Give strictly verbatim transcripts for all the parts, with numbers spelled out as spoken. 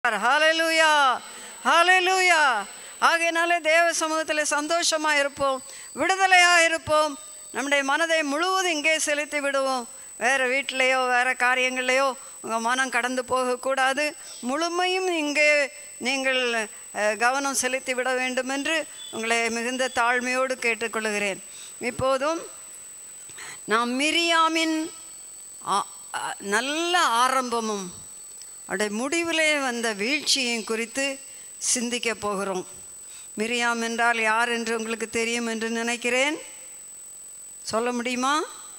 ஹல்லேலூயா, ஹல்லேலூயா. ஆகையினாலே தேவ சமூகத்தில் சந்தோஷமாக இருப்போம், விடுதலையாக இருப்போம். நம்முடைய மனதை முழுவதும் இங்கே செலுத்தி விடுவோம். வேறு வீட்டிலையோ வேறு காரியங்கள்லையோ உங்கள் மனம் கடந்து போகக்கூடாது. முழுமையும் இங்கே நீங்கள் கவனம் செலுத்தி விட வேண்டும் என்று உங்களை மிகுந்த தாழ்மையோடு கேட்டுக்கொள்கிறேன். இப்போதும் நாம் மிரியாமின் நல்ல ஆரம்பமும் அவருடைய முடிவிலே வந்த வீழ்ச்சியும் குறித்து சிந்திக்க போகிறோம். மிரியாம் என்றால் யார் என்று உங்களுக்கு தெரியும் என்று நினைக்கிறேன். சொல்ல முடியுமா?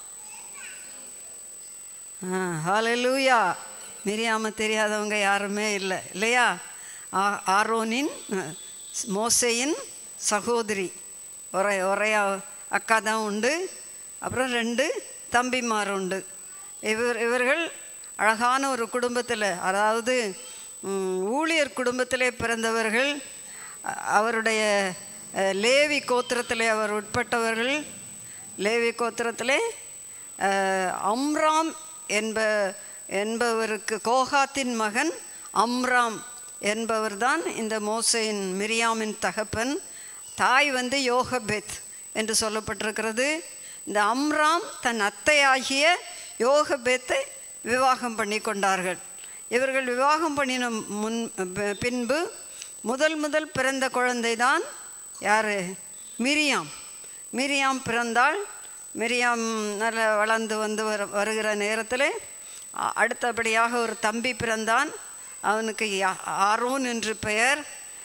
ஹல்லேலூயா. மிரியாமை தெரியாதவங்க யாருமே இல்லை, இல்லையா? ஆரோனின் மோசேயின் சகோதரி, ஒரே ஒரே அக்கா தான் உண்டு. அப்புறம் ரெண்டு தம்பிமார் உண்டு. இவர் இவர்கள் அழகான ஒரு குடும்பத்தில், அதாவது ஊழியர் குடும்பத்திலே பிறந்தவர்கள். அவருடைய லேவி கோத்திரத்திலே அவர் உட்பட்டவர்கள். லேவி கோத்திரத்திலே அம்ராம் என்ப என்பவருக்கு கோகாத்தின் மகன் அம்ராம் என்பவர் தான் இந்த மோசேயின் மிரியாமின் தகப்பன். தாய் வந்து யோகபேத் என்று சொல்லப்பட்டிருக்கிறது. இந்த அம்ராம் தன் அத்தையாகிய யோகபேத்தை விவாகம் பண்ணி கொண்டார்கள். இவர்கள் விவாகம் பண்ணின முன் பின்பு முதல் முதல் பிறந்த குழந்தை தான் யார்? மிரியாம். மிரியாம் பிறந்தாள். மிரியாம் நல்ல வளர்ந்து வந்து வரு வருகிற நேரத்தில் அடுத்தபடியாக ஒரு தம்பி பிறந்தான். அவனுக்கு ஆரோன் என்று பெயர்.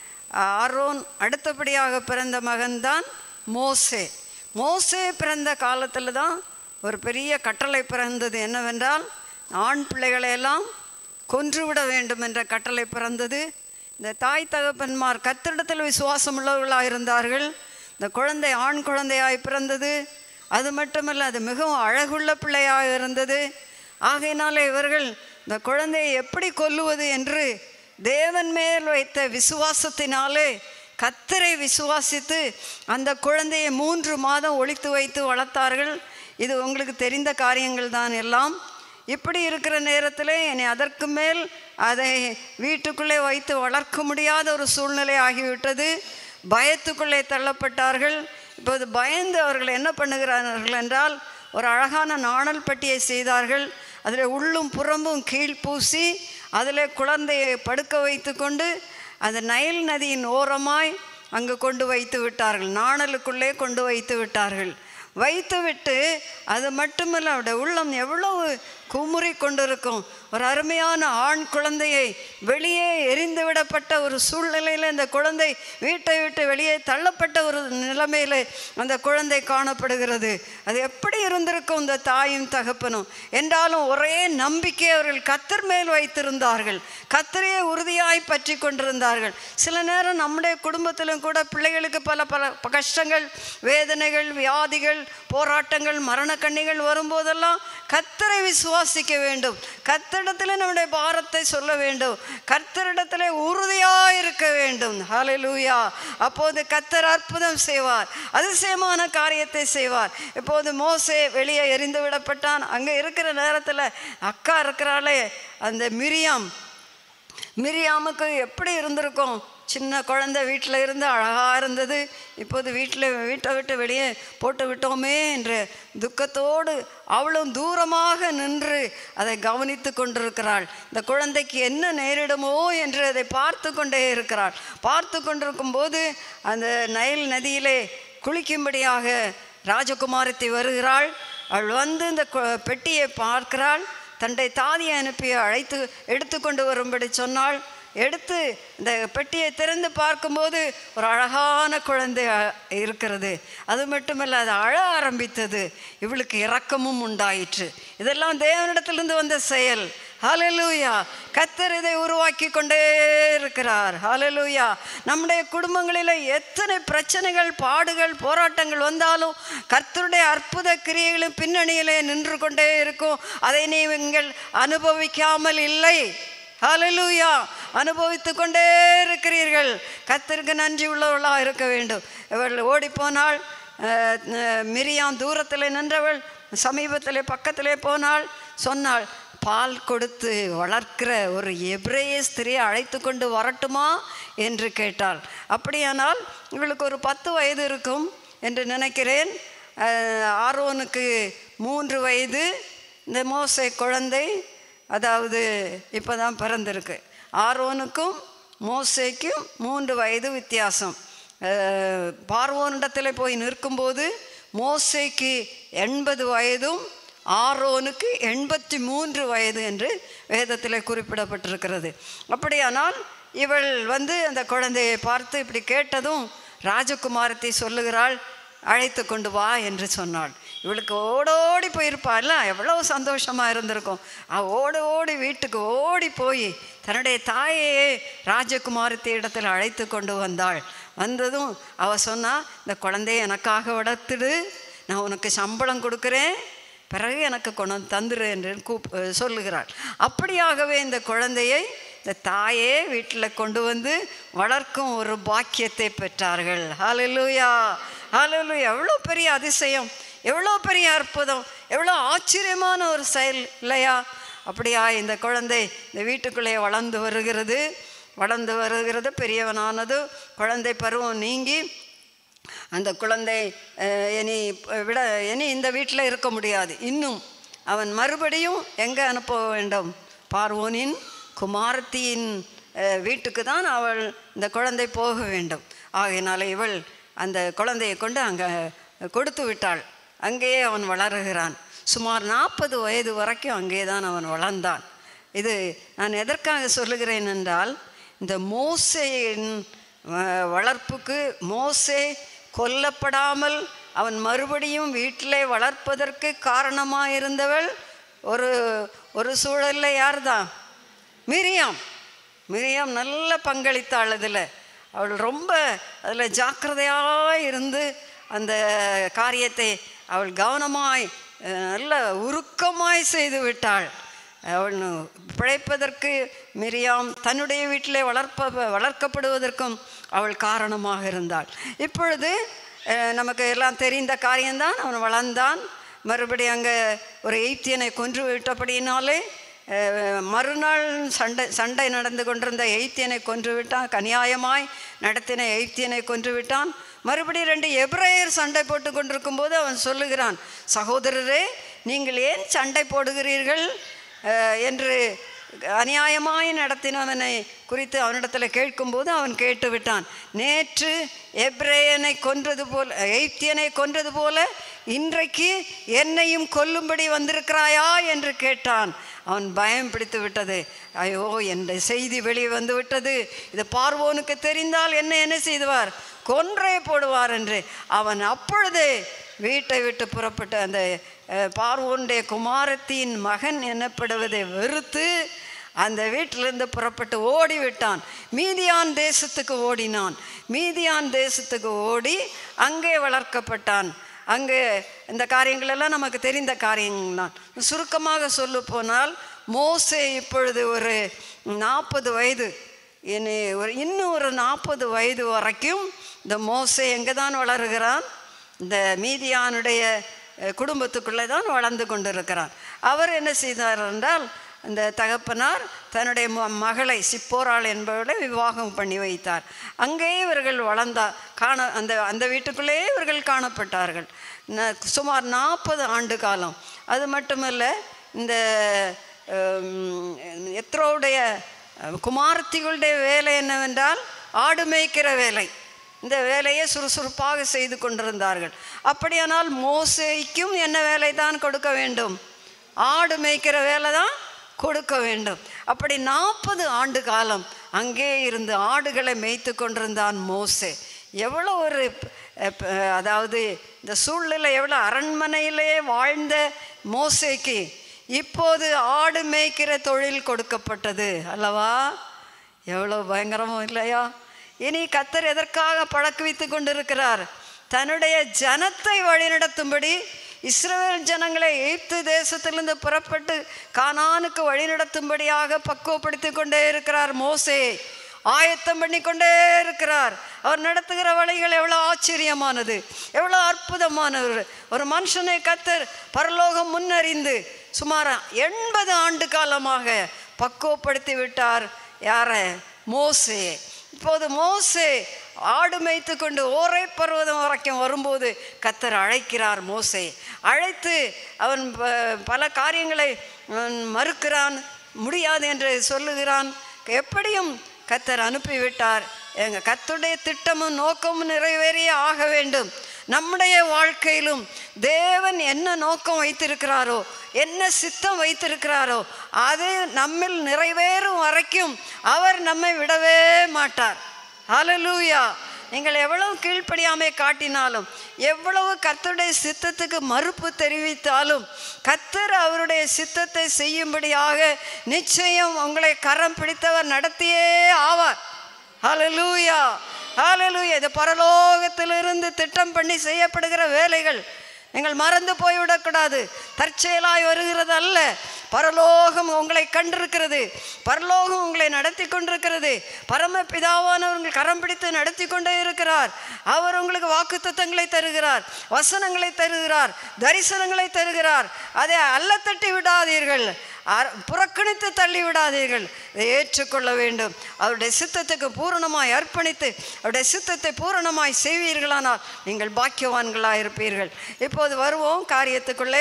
ஆரோன் அடுத்தபடியாக பிறந்த மகன்தான் மோசே. மோசே பிறந்த காலத்தில் தான் ஒரு பெரிய கட்டளை பிறந்தது. என்னவென்றால், ஆண் பிள்ளைகளையெல்லாம் கொன்றுவிட வேண்டும் என்ற கட்டளை பிறந்தது. இந்த தாய் தகப்பன்மார் கர்த்தரிடத்தில் விசுவாசம் உள்ளவர்களாக இருந்தார்கள். இந்த குழந்தை ஆண் குழந்தையாய் பிறந்தது. அது மட்டுமல்ல, அது மிகவும் அழகுள்ள பிள்ளையாக இருந்தது. ஆகையினாலே இவர்கள் இந்த குழந்தையை எப்படி கொல்லுவது என்று தேவன் மேல் வைத்த விசுவாசத்தினாலே கர்த்தரை விசுவாசித்து அந்த குழந்தையை மூன்று மாதம் ஒளித்து வைத்து வளர்த்தார்கள். இது உங்களுக்கு தெரிந்த காரியங்கள் தான் எல்லாம். இப்படி இருக்கிற நேரத்தில் என்னை அதற்கு மேல் அதை வீட்டுக்குள்ளே வைத்து வளர்க்க முடியாத ஒரு சூழ்நிலை ஆகிவிட்டது. பயத்துக்குள்ளே தள்ளப்பட்டார்கள். இப்போது பயந்து அவர்கள் என்ன பண்ணுகிறார்கள் என்றால், ஒரு அழகான நாணல் பட்டியை செய்தார்கள். அதில் உள்ளும் புறம்பும் கீழ் பூசி அதில் குழந்தையை படுக்க வைத்து கொண்டு அந்த நைல் நதியின் ஓரமாய் அங்கு கொண்டு வைத்து விட்டார்கள். நாணலுக்குள்ளே கொண்டு வைத்து விட்டார்கள். வைத்துவிட்டு அது மட்டுமல்ல, அவருடைய உள்ளம் எவ்வளவு குமுறி கொண்டிருக்கும். ஒரு அருமையான ஆண் குழந்தையை வெளியே எரிந்து விடப்பட்ட ஒரு சூழ்நிலையில் இந்த குழந்தை வீட்டை விட்டு வெளியே தள்ளப்பட்ட ஒரு நிலைமையில் அந்த குழந்தை காணப்படுகிறது. அது எப்படி இருந்திருக்கும் இந்த தாயும் தகப்பனும்? என்றாலும் ஒரே நம்பிக்கை அவர்கள் கர்த்தர் மேல் வைத்திருந்தார்கள். கர்த்தரையே உறுதியாய் பற்றி கொண்டிருந்தார்கள். சில நேரம் நம்முடைய குடும்பத்திலும் கூட பிள்ளைகளுக்கு பல பல கஷ்டங்கள், வேதனைகள், வியாதிகள், போராட்டங்கள், மரணக்கண்ணிகள் வரும்போதெல்லாம் கர்த்தரை விசுவாசிக்க வேண்டும். கர்த்தரிடத்தில் நம்முடைய பாரத்தை சொல்ல வேண்டும். கர்த்தரிடத்தில் உறுதியாக இருக்க வேண்டும். ஹல்லேலூயா. அப்போது கர்த்தர் அற்புதம் செய்வார், அதிசயமான காரியத்தை செய்வார். இப்போது மோசே வெளியே எரிந்து விடப்பட்டான். அங்கே இருக்கிற நேரத்தில் அக்கா இருக்கிறாளே அந்த மிரியாம், மிரியாமுக்கு எப்படி இருந்திருக்கும்? சின்ன குழந்தை வீட்டில் இருந்து அழகாக இருந்தது. இப்போது வீட்டில் வீட்டை விட்டு வெளியே போட்டு விட்டோமே என்ற துக்கத்தோடு அவளும் தூரமாக நின்று அதை கவனித்து கொண்டிருக்கிறாள். இந்த குழந்தைக்கு என்ன நேரிடுமோ என்று அதை பார்த்து கொண்டே இருக்கிறாள். பார்த்து கொண்டிருக்கும் போது அந்த நைல் நதியிலே குளிக்கும்படியாக ராஜகுமாரத்தை வருகிறாள். அவள் வந்து இந்த பெட்டியை பார்க்கிறாள். தன்னுடைய தாதியை அனுப்பி அழைத்து எடுத்து கொண்டு வரும்படி சொன்னாள். எடுத்து இந்த பெட்டியை திறந்து பார்க்கும்போது ஒரு அழகான குழந்தை இருக்கிறது. அது மட்டுமல்ல, அது அழ ஆரம்பித்தது. இவளுக்கு இரக்கமும் உண்டாயிற்று. இதெல்லாம் தேவனிடத்திலிருந்து வந்த செயல். ஹல்லேலூயா. கர்த்தர் இதை உருவாக்கி கொண்டே இருக்கிறார். ஹல்லேலூயா. நம்முடைய குடும்பங்களில் எத்தனை பிரச்சனைகள், பாடுகள், போராட்டங்கள் வந்தாலும் கர்த்தருடைய அற்புத கிரியைகளும் பின்னணியிலே நின்று கொண்டே இருக்கும். அதை நீங்கள் அனுபவிக்காமல் இல்லை. ஹல்லேலூயா. அனுபவித்து கொண்டே இருக்கிறீர்கள். கர்த்தருக்கு நன்றி உள்ளவளாக இருக்க வேண்டும். இவள் ஓடிப்போனாள். மிரியாம் தூரத்தில் நின்றவள் சமீபத்தில் பக்கத்திலே போனாள். சொன்னாள், பால் கொடுத்து வளர்க்கிற ஒரு எபிரேய ஸ்திரியை அழைத்து கொண்டு வரட்டுமா என்று கேட்டாள். அப்படியானால் இவளுக்கு ஒரு பத்து வயது இருக்கும் என்று நினைக்கிறேன். ஆரோனுக்கு மூன்று வயது, இந்த மோசே குழந்தை அதாவது இப்போ தான் பிறந்திருக்கு. ஆரோனுக்கும் மோசேக்கும் மூன்று வயது வித்தியாசம். பார்வோனிடத்தில் போய் நிற்கும்போது மோசேக்கு எண்பது வயதும் ஆரோனுக்கு எண்பத்தி மூன்று வயது என்று வேதத்தில் குறிப்பிடப்பட்டிருக்கிறது. அப்படியானால் இவள் வந்து அந்த குழந்தையை பார்த்து இப்படி கேட்டதும் ராஜகுமாரத்தை சொல்லுகிறாள், அழைத்து கொண்டு வா என்று சொன்னாள். இவளுக்கு ஓடோடி போயிருப்பாள்ல, எவ்வளோ சந்தோஷமாக இருந்திருக்கும். அவள் ஓடி ஓடி வீட்டுக்கு ஓடி போய் தன்னுடைய தாயையே ராஜகுமாரத்தை இடத்துல அழைத்து கொண்டு வந்தாள். வந்ததும் அவள் சொன்னா, இந்த குழந்தைய எனக்காக வளர்த்துடு, நான் உனக்கு சம்பளம் கொடுக்குறேன், பிறகு எனக்கு கொண்டு தந்துரு என்று கூப் சொல்லுகிறாள். அப்படியாகவே இந்த குழந்தையை இந்த தாயே வீட்டில் கொண்டு வந்து வளர்க்கும் ஒரு பாக்கியத்தை பெற்றார்கள். ஹல்லேலூயா, ஹல்லேலூயா. எவ்வளோ பெரிய அதிசயம், எவ்வளோ பெரிய அற்புதம், எவ்வளோ ஆச்சரியமான ஒரு செயல் இல்லையா? அப்படியா இந்த குழந்தை இந்த வீட்டுக்குள்ளே வளர்ந்து வருகிறது, வளர்ந்து வருகிறது, பெரியவனானது, குழந்தை பருவம் நீங்கி அந்த குழந்தை இனி விட இனி இந்த வீட்டில் இருக்க முடியாது. இன்னும் அவன் மறுபடியும் எங்கே அனுப்ப வேண்டும்? பார்வோனின் குமாரத்தியின் வீட்டுக்கு தான் அவள் இந்த குழந்தை போக வேண்டும். ஆகையினால இவள் அந்த குழந்தையை கொண்டு அங்கே கொடுத்து விட்டாள். அங்கேயே அவன் வளருகிறான். சுமார் நாற்பது வயது வரைக்கும் அங்கே தான் அவன் வளர்ந்தான். இது நான் எதற்காக சொல்லுகிறேன் என்றால், இந்த மோசேயின் வளர்ப்புக்கு, மோசே கொல்லப்படாமல் அவன் மறுபடியும் வீட்டிலே வளர்ப்பதற்கு காரணமாக இருந்தவள் ஒரு ஒரு சூழலில் யார் தான்? மிரியாம். மிரியாம் நல்ல பங்களித்தாள். அதில் அவள் ரொம்ப அதில் ஜாக்கிரதையாக இருந்து அந்த காரியத்தை அவள் கவனமாய் நல்ல உருக்கமாய் செய்து விட்டாள். அவள் பிழைப்பதற்கு மிரியாம் தன்னுடைய வீட்டிலே வளர்ப்ப வளர்க்கப்படுவதற்கும் அவள் காரணமாக இருந்தாள். இப்பொழுது நமக்கு எல்லாம் தெரிந்த காரியம்தான். அவன் வளர்ந்தான். மறுபடியும் அங்கே ஒரு எய்த்தியனை கொன்று விட்டபடியினாலே மறுநாள் சண்டை சண்டை நடந்து கொண்டிருந்த எய்த்தியனை கொன்று விட்டான். கனியாயமாய் நடத்தின எய்த்தியனை கொன்று விட்டான். மறுபடியும் ரெண்டு எபிரேயர் சண்டை போட்டு கொண்டிருக்கும் போது அவன் சொல்லுகிறான், சகோதரரே, நீங்கள் ஏன் சண்டை போடுகிறீர்கள் என்று அநியாயமாய் நடத்தினவனை குறித்து அவனிடத்தில் கேட்கும்போது அவன் கேட்டு விட்டான். நேற்று எபிரேயனை கொன்றது போல, எய்த்தியனை கொன்றது போல இன்றைக்கு என்னையும் கொல்லும்படி வந்திருக்கிறாயா என்று கேட்டான். அவன் பயம் பிடித்து விட்டது. ஐயோ, என்ற செய்தி வெளியே வந்து விட்டது, இது பார்வோனுக்கு தெரிந்தால் என்ன என்ன செய்வார்? கொன்றே போடுவார் என்று அவன் அப்பொழுதே வீட்டை விட்டு புறப்பட்டு அந்த பார்வோனுடைய குமாரத்தின் மகன் எனப்படுவதை வெறுத்து அந்த வீட்டிலிருந்து புறப்பட்டு ஓடிவிட்டான். மீதியான் தேசத்துக்கு ஓடினான். மீதியான் தேசத்துக்கு ஓடி அங்கே வளர்க்கப்பட்டான். அங்கே இந்த காரியங்களெல்லாம் நமக்கு தெரிந்த காரியங்கள் தான். சுருக்கமாக சொல்ல போனால், மோசே இப்பொழுது ஒரு நாற்பது வயது, இனி ஒரு இன்னும் ஒரு நாற்பது வயது வரைக்கும் இந்த மோசே எங்கே தான் வளருகிறான்? இந்த மீதியானுடைய குடும்பத்துக்குள்ளே தான் வளர்ந்து கொண்டிருக்கிறான். அவர் என்ன செய்தார் என்றால், இந்த தகப்பனார் தன்னுடைய மகளை சிப்போராள் என்பவர்களை விவாகம் பண்ணி வைத்தார். அங்கேயே இவர்கள் வளர்ந்தார். காண அந்த அந்த வீட்டுக்குள்ளேயே இவர்கள் காணப்பட்டார்கள் சுமார் நாற்பது ஆண்டு காலம். அது மட்டுமல்ல, இந்த எத்ரோவுடைய குமாரத்திகளுடைய வேலை என்னவென்றால் ஆடு மேய்க்கிற வேலை. இந்த வேலையை சுறுசுறுப்பாக செய்து கொண்டிருந்தார்கள். அப்படியானால் மோசேக்கும் என்ன வேலை தான் கொடுக்க வேண்டும்? ஆடு மேய்க்கிற வேலை தான் கொடுக்க வேண்டும். அப்படி நாற்பது ஆண்டு காலம் அங்கே இருந்து ஆடுகளை மேய்த்து கொண்டிருந்தான் மோசே. எவ்வளோ ஒரு அதாவது இந்த சூழ்நிலை, எவ்வளோ அரண்மனையிலே வாழ்ந்த மோசேக்கு இப்போது ஆடு மேய்க்கிற தொழில் கொடுக்கப்பட்டது அல்லவா? எவ்வளோ பயங்கரமோ இல்லையா? இனி கர்த்தர் எதற்காக பழக்குவித்து கொண்டிருக்கிறார்? தன்னுடைய ஜனத்தை வழிநடத்தும்படி இஸ்ரவேல் ஜனங்களை எகிப்து தேசத்திலிருந்து புறப்பட்டு கானானுக்கு வழிநடத்தும்படியாக பக்குவப்படுத்தி கொண்டே இருக்கிறார். மோசே ஆயத்தம் பண்ணி கொண்டே இருக்கிறார். அவர் நடத்துகிற வழிகள் எவ்வளோ ஆச்சரியமானது, எவ்வளோ அற்புதமானது. ஒரு மனுஷனை கர்த்தர் பரலோகம் முன்னறிந்து சுமார் எண்பது ஆண்டு காலமாக பக்குவப்படுத்தி விட்டார். யார? மோசே. இப்போது மோசே ஆடு மேய்த்து கொண்டு ஓரை பர்வதம் வரைக்கும் வரும்போது கர்த்தர் அழைக்கிறார். மோசே அழைத்து அவன் பல காரியங்களை மறுக்கிறான், முடியாது என்று சொல்லுகிறான். எப்படியும் கர்த்தர் அனுப்பிவிட்டார். எங்கள் கர்த்தருடைய திட்டமும் நோக்கமும் நிறைவேறியே ஆக வேண்டும். நம்முடைய வாழ்க்கையிலும் தேவன் என்ன நோக்கம் வைத்திருக்கிறாரோ, என்ன சித்தம் வைத்திருக்கிறாரோ, அது நம்மில் நிறைவேறும் வரைக்கும் அவர் நம்மை விடவே மாட்டார். ஹல்லேலூயா. நீங்கள் எவ்வளவு கீழ்ப்படியாமை காட்டினாலும், எவ்வளவு கர்த்தருடைய சித்தத்துக்கு மறுப்பு தெரிவித்தாலும், கர்த்தர் அவருடைய சித்தத்தை செய்யும்படியாக நிச்சயம் உங்களை கரம் பிடித்தவர் நடத்தியே ஆவார். ஹல்லேலூயா, ஹல்லேலூயா. இது பரலோகத்திலிருந்து திட்டம் பண்ணி செய்யப்படுகிற வேலைகள். நீங்கள் மறந்து போய்விடக்கூடாது. தற்செயலாய் வருகிறது அல்ல. பரலோகம் உங்களை கண்டிருக்கிறது. பரலோகம் உங்களை நடத்தி கொண்டிருக்கிறது. பரமபிதாவானவர் கரம் பிடித்து நடத்தி கொண்டே இருக்கிறார். அவர் உங்களுக்கு வாக்குத்தத்தங்களை தருகிறார், வசனங்களை தருகிறார், தரிசனங்களை தருகிறார். அதை அல்ல தட்டி விடாதீர்கள், புறக்கணித்து தள்ளி விடாதீர்கள். இதை ஏற்றுக்கொள்ள வேண்டும். அவருடைய சித்தத்துக்கு பூரணமாய் அர்ப்பணித்து அவருடைய சித்தத்தை பூரணமாய் செய்வீர்களானால் நீங்கள் பாக்கியவான்களாக இருப்பீர்கள். இப்போது வருவோம் காரியத்துக்குள்ளே.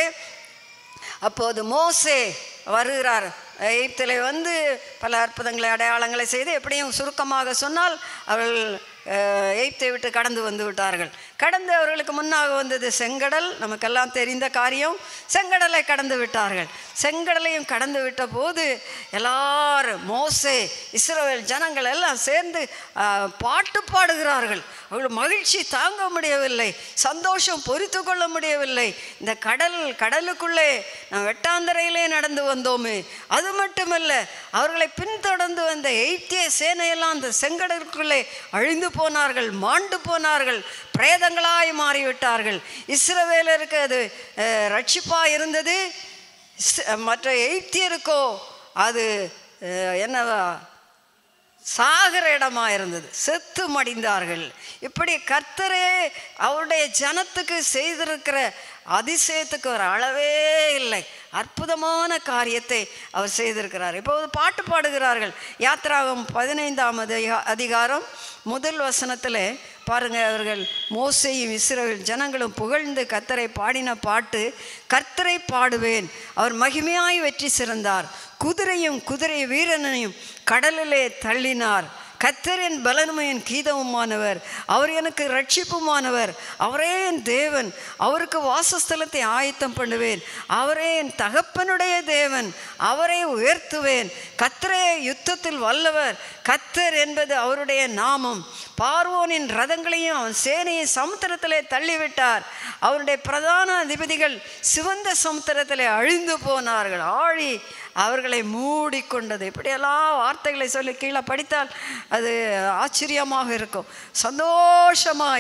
அப்போது மோசே வருகிறார். எகிப்திலே வந்து பல அற்புதங்களை அடையாளங்களை செய்து, எப்படியும் சுருக்கமாக சொன்னால் அவர்கள் எகிப்தை விட்டு கடந்து வந்து விட்டார்கள். கடந்து அவர்களுக்கு முன்னாக வந்தது செங்கடல். நமக்கெல்லாம் தெரிந்த காரியம். செங்கடலை கடந்து விட்டார்கள். செங்கடலையும் கடந்து விட்ட போது எல்லாரும், மோசே, இஸ்ரவேல் ஜனங்கள் எல்லாம் சேர்ந்து பாட்டு பாடுகிறார்கள். அவர்கள் மகிழ்ச்சி தாங்க முடியவில்லை, சந்தோஷம் பொறுத்து கொள்ள முடியவில்லை. இந்த கடல் கடலுக்குள்ளே நாம் வெட்டாந்தரையிலே நடந்து வந்தோமே, அது மட்டுமல்ல, அவர்களை பின்தொடர்ந்து வந்த எகிப்திய சேனையெல்லாம் அந்த செங்கடலுக்குள்ளே அழிந்து போனார்கள், மாண்டு போனார்கள், பிரேதங்களாய் மாறிவிட்டார்கள். இஸ்ரவேலருக்கு அது ரட்சிப்பாக இருந்தது. மற்ற எகிப்தியருக்கோ அது என்னவா சாகர இடமாக இருந்தது. செத்து மடிந்தார்கள். இப்படி கர்த்தரே அவருடைய ஜனத்துக்கு செய்திருக்கிற அதிசயத்துக்கு ஒரு அளவே இல்லை. அற்புதமான காரியத்தை அவர் செய்திருக்கிறார். இப்போது பாட்டு பாடுகிறார்கள். யாத்ராகம் பதினைந்தாம் அதிகாரம் முதல் வசனத்தில் பாருங்கள். அவர்கள் மோசேயும் இஸ்ரவேல் ஜனங்களும் புகழ்ந்து கர்த்தரை பாடின பாட்டு, கர்த்தரை பாடுவேன், அவர் மகிமையாய் வெற்றி சிறந்தார், குதிரையும் குதிரை வீரனையும் கடலிலே தள்ளினார், கர்த்தர் என் பலனுமையின் கீதமுமானவர், அவர் எனக்கு ரட்சிப்புமானவர், அவரே என் தேவன், அவருக்கு வாசஸ்தலத்தை ஆயத்தம் பண்ணுவேன், அவரே என் தகப்பனுடைய தேவன், அவரை உயர்த்துவேன், கர்த்தரே யுத்தத்தில் வல்லவர், கர்த்தர் என்பது அவருடைய நாமம், பார்வோனின் ரதங்களையும் அவன் சேனையை சமுத்திரத்திலே தள்ளிவிட்டார், அவருடைய பிரதான அதிபதிகள் சிவந்த சமுத்திரத்திலே அழிந்து போனார்கள், ஆழி அவர்களை மூடிக்கொண்டது. இப்படியெல்லாம் வார்த்தைகளை சொல்லி கீழே படித்தால் அது ஆச்சரியமாக இருக்கும். சந்தோஷமாய்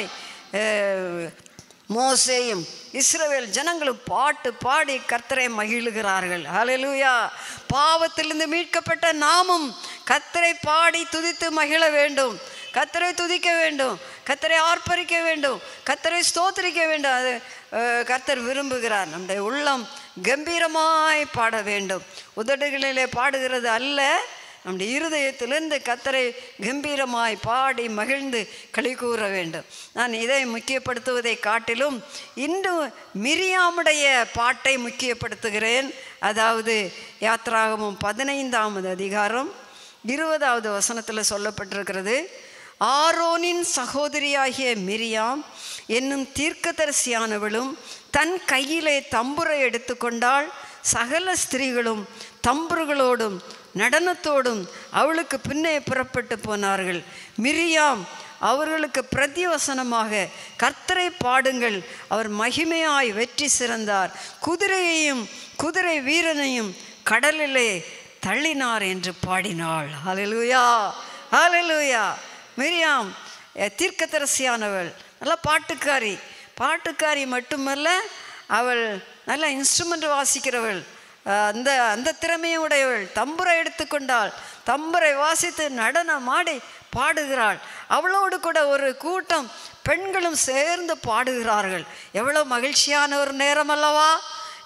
மோசேயும் இஸ்ரவேல் ஜனங்களும் பாட்டு பாடி கர்த்தரை மகிழுகிறார்கள். ஹல்லேலூயா. பாவத்திலிருந்து மீட்கப்பட்ட நாமும் கர்த்தரை பாடி துதித்து மகிழ வேண்டும். கர்த்தரை துதிக்க வேண்டும், கர்த்தரை ஆர்ப்பரிக்க வேண்டும், கர்த்தரை ஸ்தோத்திரிக்க வேண்டும். அது கர்த்தர் விரும்புகிறார். நம்முடைய உள்ளம் கம்பீரமாய் பாட வேண்டும். உதடுகளிலே பாடுகிறது அல்ல, நம்முடைய இருதயத்திலிருந்து கர்த்தரை கம்பீரமாய் பாடி மகிழ்ந்து களி கூற வேண்டும். நான் இதை முக்கியப்படுத்துவதை காட்டிலும் இன்று மிரியாமுடைய பாட்டை முக்கியப்படுத்துகிறேன். அதாவது யாத்ராகமம் பதினைந்தாவது அதிகாரம் இருபதாவது வசனத்தில் சொல்லப்பட்டிருக்கிறது, ஆரோனின் சகோதரியாகிய மிரியாம் என்னும் தீர்க்கதரிசியானவளும் தன் கையிலே தம்புரை எடுத்துக்கொண்டாள், சகல ஸ்திரீகளும் தம்புர்களோடும் நடனத்தோடும் அவளுக்கு பின்னே புறப்பட்டு போனார்கள். மிரியாம் அவர்களுக்கு பிரதிவசனமாக, கர்த்தரை பாடுங்கள், அவர் மகிமையாய் வெற்றி சிறந்தார், குதிரையையும் குதிரை வீரனையும் கடலிலே தள்ளினார் என்று பாடினாள். ஹல்லேலூயா, ஹல்லேலூயா. மிரியாம் தீர்க்கதரிசியானவள், நல்ல பாட்டுக்காரி. பாட்டுக்காரி மட்டுமல்ல, அவள் நல்ல இன்ஸ்ட்ருமெண்ட் வாசிக்கிறவள், அந்த அந்த திறமையை உடையவள். தம்புரை எடுத்துக்கொண்டாள், தம்புரை வாசித்து நடனம் ஆடி பாடுகிறாள். அவளோடு கூட ஒரு கூட்டம் பெண்களும் சேர்ந்து பாடுகிறார்கள். எவ்வளோ மகிழ்ச்சியான ஒரு நேரம் அல்லவா!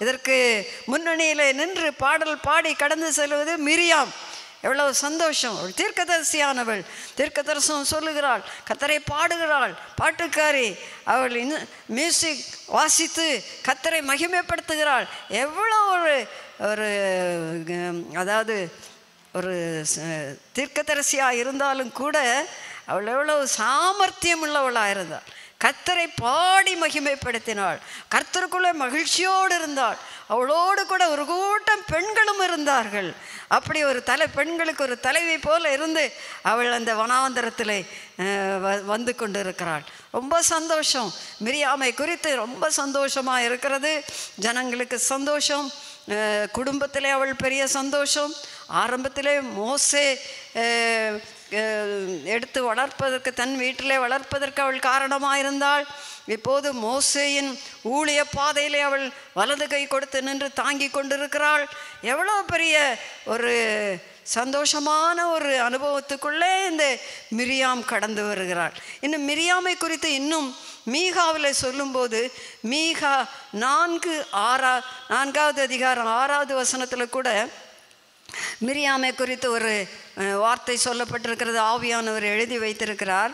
இதற்கு முன்னணியில் நின்று பாடல் பாடி கடந்து செல்வது மிரியாம். எவ்வளவு சந்தோஷம்! அவள் தீர்க்கதரிசியானவள், தீர்க்க தரிசனம் சொல்லுகிறாள், கர்த்தரை பாடுகிறாள், பாட்டுக்காரி. அவள் இன்னும் மியூசிக் வாசித்து கர்த்தரை மகிமைப்படுத்துகிறாள். எவ்வளோ ஒரு ஒரு அதாவது ஒரு தீர்க்கதரிசியாக இருந்தாலும் கூட அவள் எவ்வளவு சாமர்த்தியம் உள்ளவளாக இருந்தாள். கர்த்தரை பாடி மகிமைப்படுத்தினாள். கர்த்தருக்குள்ளே மகிழ்ச்சியோடு இருந்தாள். அவளோடு கூட ஒரு கூட்டம் பெண்களும் இருந்தார்கள். அப்படி ஒரு தலை பெண்களுக்கு ஒரு தலைவி போல இருந்து அவள் அந்த வனாந்தரத்தில் வந்து கொண்டு இருக்கிறாள். ரொம்ப சந்தோஷம். மிரியாமை குறித்து ரொம்ப சந்தோஷமாக இருக்கிறது. ஜனங்களுக்கு சந்தோஷம், குடும்பத்திலே அவள் பெரிய சந்தோஷம். ஆரம்பத்திலே மோசே எடுத்து வளர்ப்பதற்கு, தன் வீட்டிலே வளர்ப்பதற்கு அவள் காரணமாக இருந்தாள். இப்போது மோசேயின் ஊழிய பாதையிலே அவள் வலது கை கொடுத்து நின்று தாங்கி கொண்டிருக்கிறாள். எவ்வளோ பெரிய ஒரு சந்தோஷமான ஒரு அனுபவத்துக்குள்ளே இந்த மிரியாம் கடந்து வருகிறாள். இன்னும் மிரியாமை குறித்து இன்னும் மீகாவில் சொல்லும்போது, மீகா நான்கு ஆறா நான்காவது அதிகாரம் ஆறாவது வசனத்தில் கூட மிரியாமை குறித்து ஒரு வார்த்தை சொல்லப்பட்டிருக்கிறது. ஆவியானவர் எழுதி வைத்திருக்கிறார்.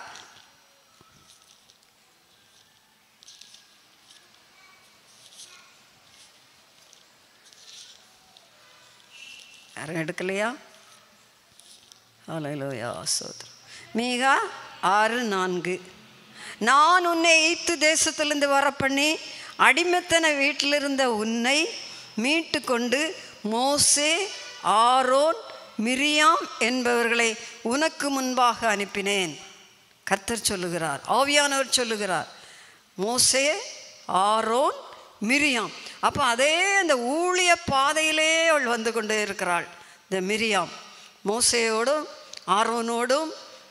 யாரும் எடுக்கலையா? ஹல்லேலூயா, ஸ்தோத்திரம். மீகா ஆறு நான்கு. நான் உன்னை எய்த்து தேசத்திலிருந்து வர பண்ணி அடிமைத்தன வீட்டில் இருந்த உன்னை மீட்டு கொண்டு மோசே, ஆரோன், மிரியாம் என்பவர்களை உனக்கு முன்பாக அனுப்பினேன். கர்த்தர் சொல்லுகிறார், ஆவியானவர் சொல்லுகிறார். மோசே, ஆரோன், மிரியாம். அப்போ அதே அந்த ஊழிய பாதையிலே அவள் வந்து கொண்டே இருக்கிறாள். இந்த மிரியாம் மோசேயோடும் ஆரோனோடும்,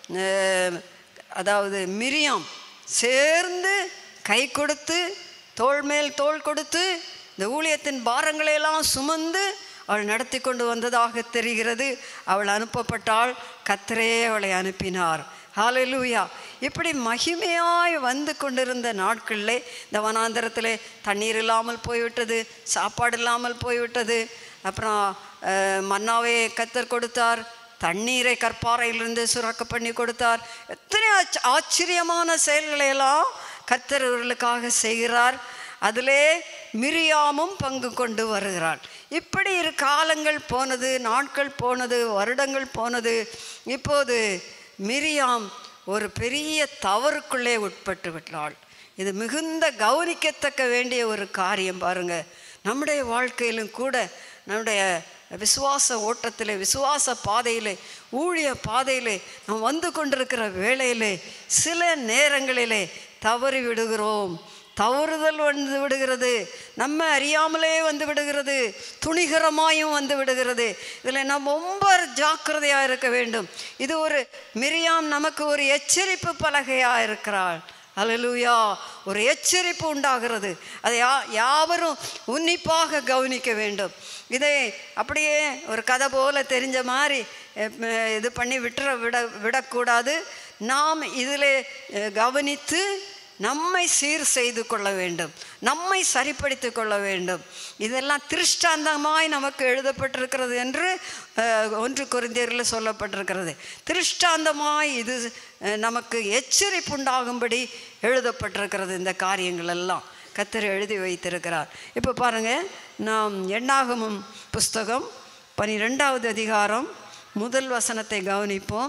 அதாவது மிரியாம் சேர்ந்து கை கொடுத்து தோள் மேல் தோள் கொடுத்து இந்த ஊழியத்தின் பாரங்களையெல்லாம் சுமந்து அவள் நடத்தி கொண்டு வந்ததாக தெரிகிறது. அவள் அனுப்பப்பட்டாள். கர்த்தரே அவளை அனுப்பினார். ஹல்லேலூயா. இப்படி மகிமையாய் வந்து கொண்டிருந்த நாட்களில் இந்த வனாந்தரத்தில் தண்ணீர் இல்லாமல் போய்விட்டது, சாப்பாடு இல்லாமல் போய்விட்டது. அப்புறம் மன்னாவை கர்த்தர் கொடுத்தார், தண்ணீரை கற்பாறையிலிருந்து சுரக்க பண்ணி கொடுத்தார். எத்தனை ஆச்சரியமான செயல்களையெல்லாம் கர்த்தர் இவர்களுக்காக செய்கிறார். அதிலே மிரியாமும் பங்கு கொண்டு வருகிறாள். இப்படி இரு காலங்கள் போனது, நாட்கள் போனது, வருடங்கள் போனது. இப்போது மிரியாம் ஒரு பெரிய தவறுக்குள்ளே உட்பட்டு விட்டாள். இது மிகுந்த கவனிக்கத்தக்க வேண்டிய ஒரு காரியம். பாருங்க, நம்முடைய வாழ்க்கையிலும் கூட, நம்முடைய விசுவாச ஓட்டத்திலே, விசுவாச பாதையிலே, ஊழிய பாதையிலே நாம் வந்து கொண்டிருக்கிற வேளையிலே சில நேரங்களிலே தவறி விடுகிறோம். தவறுதல் வந்து விடுகிறது, நம்ம அறியாமலே வந்து விடுகிறது, துணிகரமாயும் வந்து விடுகிறது. இதில் நாம் ரொம்ப ஜாக்கிரதையாக இருக்க வேண்டும். இது ஒரு மிரியாம் நமக்கு ஒரு எச்சரிப்பு பலகையாக இருக்கிறாள். ஹல்லேலூயா. ஒரு எச்சரிப்பு உண்டாகிறது. அதை யா யாவரும் உன்னிப்பாக கவனிக்க வேண்டும். இதை அப்படியே ஒரு கதை போல தெரிஞ்ச மாதிரி இது பண்ணி விட்டுற விட விடக்கூடாது. நாம் இதில் கவனித்து நம்மை சீர் செய்து கொள்ள வேண்டும், நம்மை சரிப்படுத்தி கொள்ள வேண்டும். இதெல்லாம் திருஷ்டாந்தமாய் நமக்கு எழுதப்பட்டிருக்கிறது என்று ஒன்று கொரிந்தியரில் சொல்லப்பட்டிருக்கிறது. திருஷ்டாந்தமாய் இது நமக்கு எச்சரிப்புண்டாகும்படி எழுதப்பட்டிருக்கிறது. இந்த காரியங்கள் எல்லாம் கர்த்தர் எழுதி வைத்திருக்கிறார். இப்போ பாருங்கள், நாம் எண்ணாகமம் புஸ்தகம் பனிரெண்டாவது அதிகாரம் முதல் வசனத்தை கவனிப்போம்.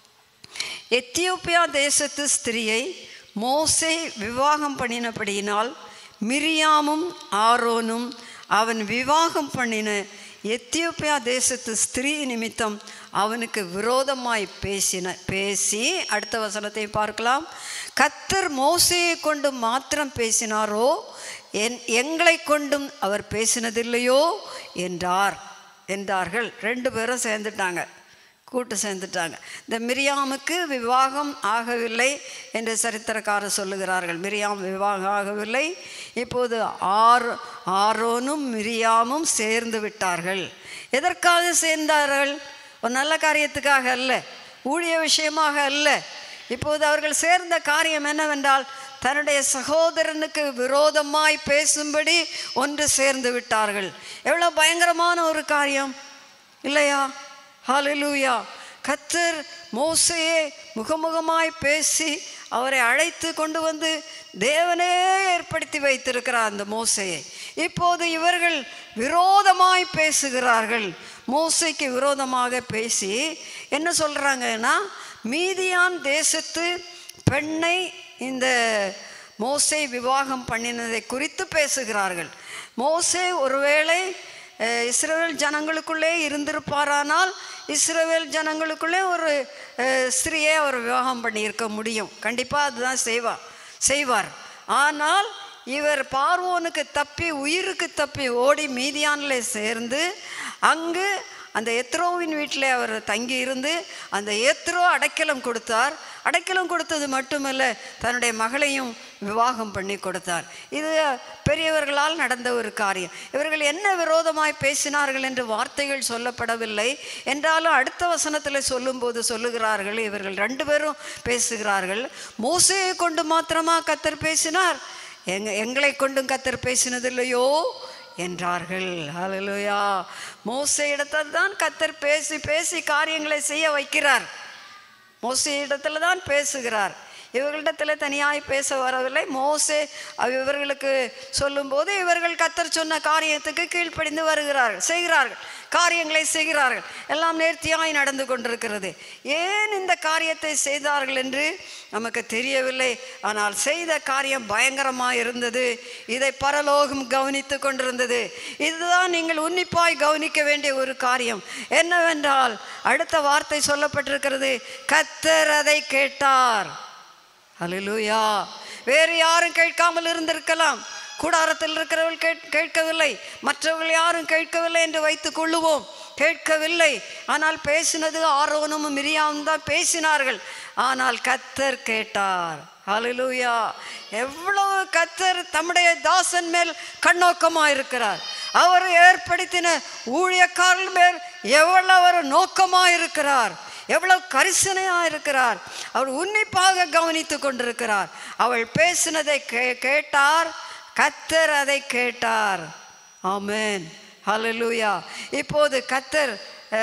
எத்தியோப்பியா தேசத்து ஸ்திரியை மோசே விவாகம் பண்ணினபடியினால் மிரியாமும் ஆரோனும் அவன் விவாகம் பண்ணின எத்தியோப்பியா தேசத்து ஸ்திரீ நிமித்தம் அவனுக்கு விரோதமாய் பேசின பேசி அடுத்த வசனத்தை பார்க்கலாம். கர்த்தர் மோசேயை கொண்டு மாத்திரம் பேசினாரோ, என் எங்களை கொண்டும் அவர் பேசினதில்லையோ என்றார் என்றார்கள். ரெண்டு பேரும் சேர்ந்துட்டாங்க, கூட்டு சேர்ந்துட்டாங்க. இந்த மிரியாமுக்கு விவாகம் ஆகவில்லை என்று சரித்திரக்காரர் சொல்லுகிறார்கள். மிரியாம் விவாகம் ஆகவில்லை. இப்போது ஆர் ஆரோனும் மிரியாமும் சேர்ந்து விட்டார்கள். எதற்காக சேர்ந்தார்கள்? ஒரு நல்ல காரியத்துக்காக அல்ல, ஊழிய விஷயமாக அல்ல. இப்போது அவர்கள் சேர்ந்த காரியம் என்னவென்றால், தன்னுடைய சகோதரனுக்கு விரோதமாய் பேசும்படி ஒன்று சேர்ந்து விட்டார்கள். எவ்வளோ பயங்கரமான ஒரு காரியம் இல்லையா? ஹல்லேலூயா. கர்த்தர் மோசேயை முகமுகமாய் பேசி அவரை அழைத்து கொண்டு வந்து தேவனே ஏற்படுத்தி வைத்திருக்கிறார் அந்த மோசேயை. இப்போது இவர்கள் விரோதமாய் பேசுகிறார்கள். மோசேக்கு விரோதமாக பேசி என்ன சொல்கிறாங்கன்னா, மீதியான் தேசத்து பெண்ணை இந்த மோசே விவாகம் பண்ணினதை குறித்து பேசுகிறார்கள். மோசே ஒருவேளை இஸ்ரவேல் ஜனங்களுக்குள்ளே இருந்திருப்பாரானால் இஸ்ரவேல் ஜனங்களுக்குள்ளே ஒரு ஸ்திரியை அவர் விவாகம் பண்ணியிருக்க முடியும். கண்டிப்பாக அதுதான் செய்வார் செய்வார் ஆனால் இவர் பார்வோனுக்கு தப்பி உயிருக்கு தப்பி ஓடி மீதியானில் சேர்ந்து அங்கு அந்த எத்ரோவின் வீட்டில் அவர் தங்கி இருந்து அந்த எத்ரோ அடைக்கலம் கொடுத்தார். அடைக்கலம் கொடுத்தது மட்டுமல்ல, தன்னுடைய மகளையும் விவாகம் பண்ணி கொடுத்தார். இது பெரியவர்களால் நடந்த ஒரு காரியம். இவர்கள் என்ன விரோதமாய் பேசினார்கள் என்று வார்த்தைகள் சொல்லப்படவில்லை. என்றாலும் அடுத்த வசனத்தில் சொல்லும்போது சொல்லுகிறார்கள், இவர்கள் ரெண்டு பேரும் பேசுகிறார்கள். மோசேயை கொண்டு மாத்திரமா கர்த்தர் பேசினார், எங்க எங்களை கொண்டும் கர்த்தர் பேசினதில்லையோ என்றார்கள். ஹல்லேலூயா. மோசே இடத்தில் தான் கர்த்தர் பேசி பேசி காரியங்களை செய்ய வைக்கிறார். மோசே இடத்துல தான் பேசுகிறார். இவர்களிடத்தில் தனியாய் பேச வரவில்லை. மோசே இவர்களுக்கு சொல்லும்போது இவர்கள் கர்த்தர் சொன்ன காரியத்துக்கு கீழ்ப்படிந்து வருகிறார்கள், செய்கிறார்கள், காரியங்களை செய்கிறார்கள். எல்லாம் நேர்த்தியாய் நடந்து கொண்டிருக்கிறது. ஏன் இந்த காரியத்தை செய்தார்கள் என்று நமக்கு தெரியவில்லை. ஆனால் செய்த காரியம் பயங்கரமாக இருந்தது. இதை பரலோகம் கவனித்து கொண்டிருந்தது. இதுதான் நீங்கள் உன்னிப்பாய் கவனிக்க வேண்டிய ஒரு காரியம். என்னவென்றால் அடுத்த வார்த்தை சொல்லப்பட்டிருக்கிறது, கர்த்தர் அதை கேட்டார். ஹல்லேலூயா. வேறு யாரும் கேட்காமல் இருந்திருக்கலாம். கூடாரத்தில் இருக்கிறவர்கள் கேட் கேட்கவில்லை மற்றவர்கள் யாரும் கேட்கவில்லை என்று வைத்துக் கொள்ளுவோம். கேட்கவில்லை. ஆனால் பேசினது ஆரோனும் மிரியாமும் தான் பேசினார்கள். ஆனால் கர்த்தர் கேட்டார். ஹல்லேலூயா. எவ்வளவு கர்த்தர் தம்முடைய தாசன் மேல் கண்ணோக்கமாக இருக்கிறார். அவர் ஏற்படுத்தின ஊழியக்காரர்கள் மேல் எவ்வளவு நோக்கமாக இருக்கிறார், எவ்வளவு கரிசனையாக இருக்கிறார். அவர் உன்னிப்பாக கவனித்து கொண்டிருக்கிறார். அவள் பேசினதை கே கேட்டார் கர்த்தர் அதை கேட்டார். ஆமென். ஹல்லேலூயா. இப்போது கர்த்தர்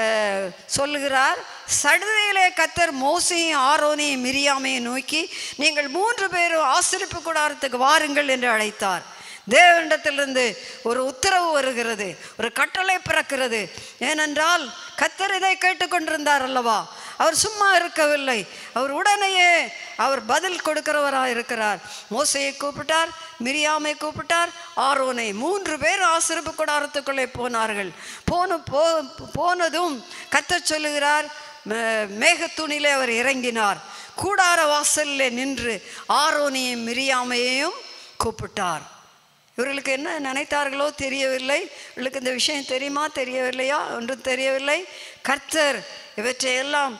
சொல்லுகிறார், சடுதியிலே கர்த்தர் மோசேயையும் ஆரோனையும் மிரியாமையும் நோக்கி, நீங்கள் மூன்று பேரும் ஆசரிப்பு கூடாரத்துக்கு வாருங்கள் என்று அழைத்தார். தேவனிடத்திலிருந்து ஒரு உத்தரவு வருகிறது, ஒரு கட்டளை பிறக்கிறது. ஏனென்றால் கர்த்தர் இதை கேட்டுக்கொண்டிருந்தார் அல்லவா. அவர் சும்மா இருக்கவில்லை. அவர் உடனேயே அவர் பதில் கொடுக்கிறவராக இருக்கிறார். மோசேயை கூப்பிட்டார், மிரியாமை கூப்பிட்டார், ஆரோனை. மூன்று பேர் ஆசரிப்பு கூடாரத்துக்குள்ளே போனார்கள். போன போ போனதும் கர்த்தர் சொல்லுகிறார், மேகத்தூணிலே அவர் இறங்கினார். கூடார வாசலில் நின்று ஆரோனையும் மிரியாமையையும் கூப்பிட்டார். இவர்களுக்கு என்ன நினைத்தார்களோ தெரியவில்லை. இவர்களுக்கு இந்த விஷயம் தெரியுமா தெரியவில்லையா ஒன்றும் தெரியவில்லை. கர்த்தர் இவற்றையெல்லாம்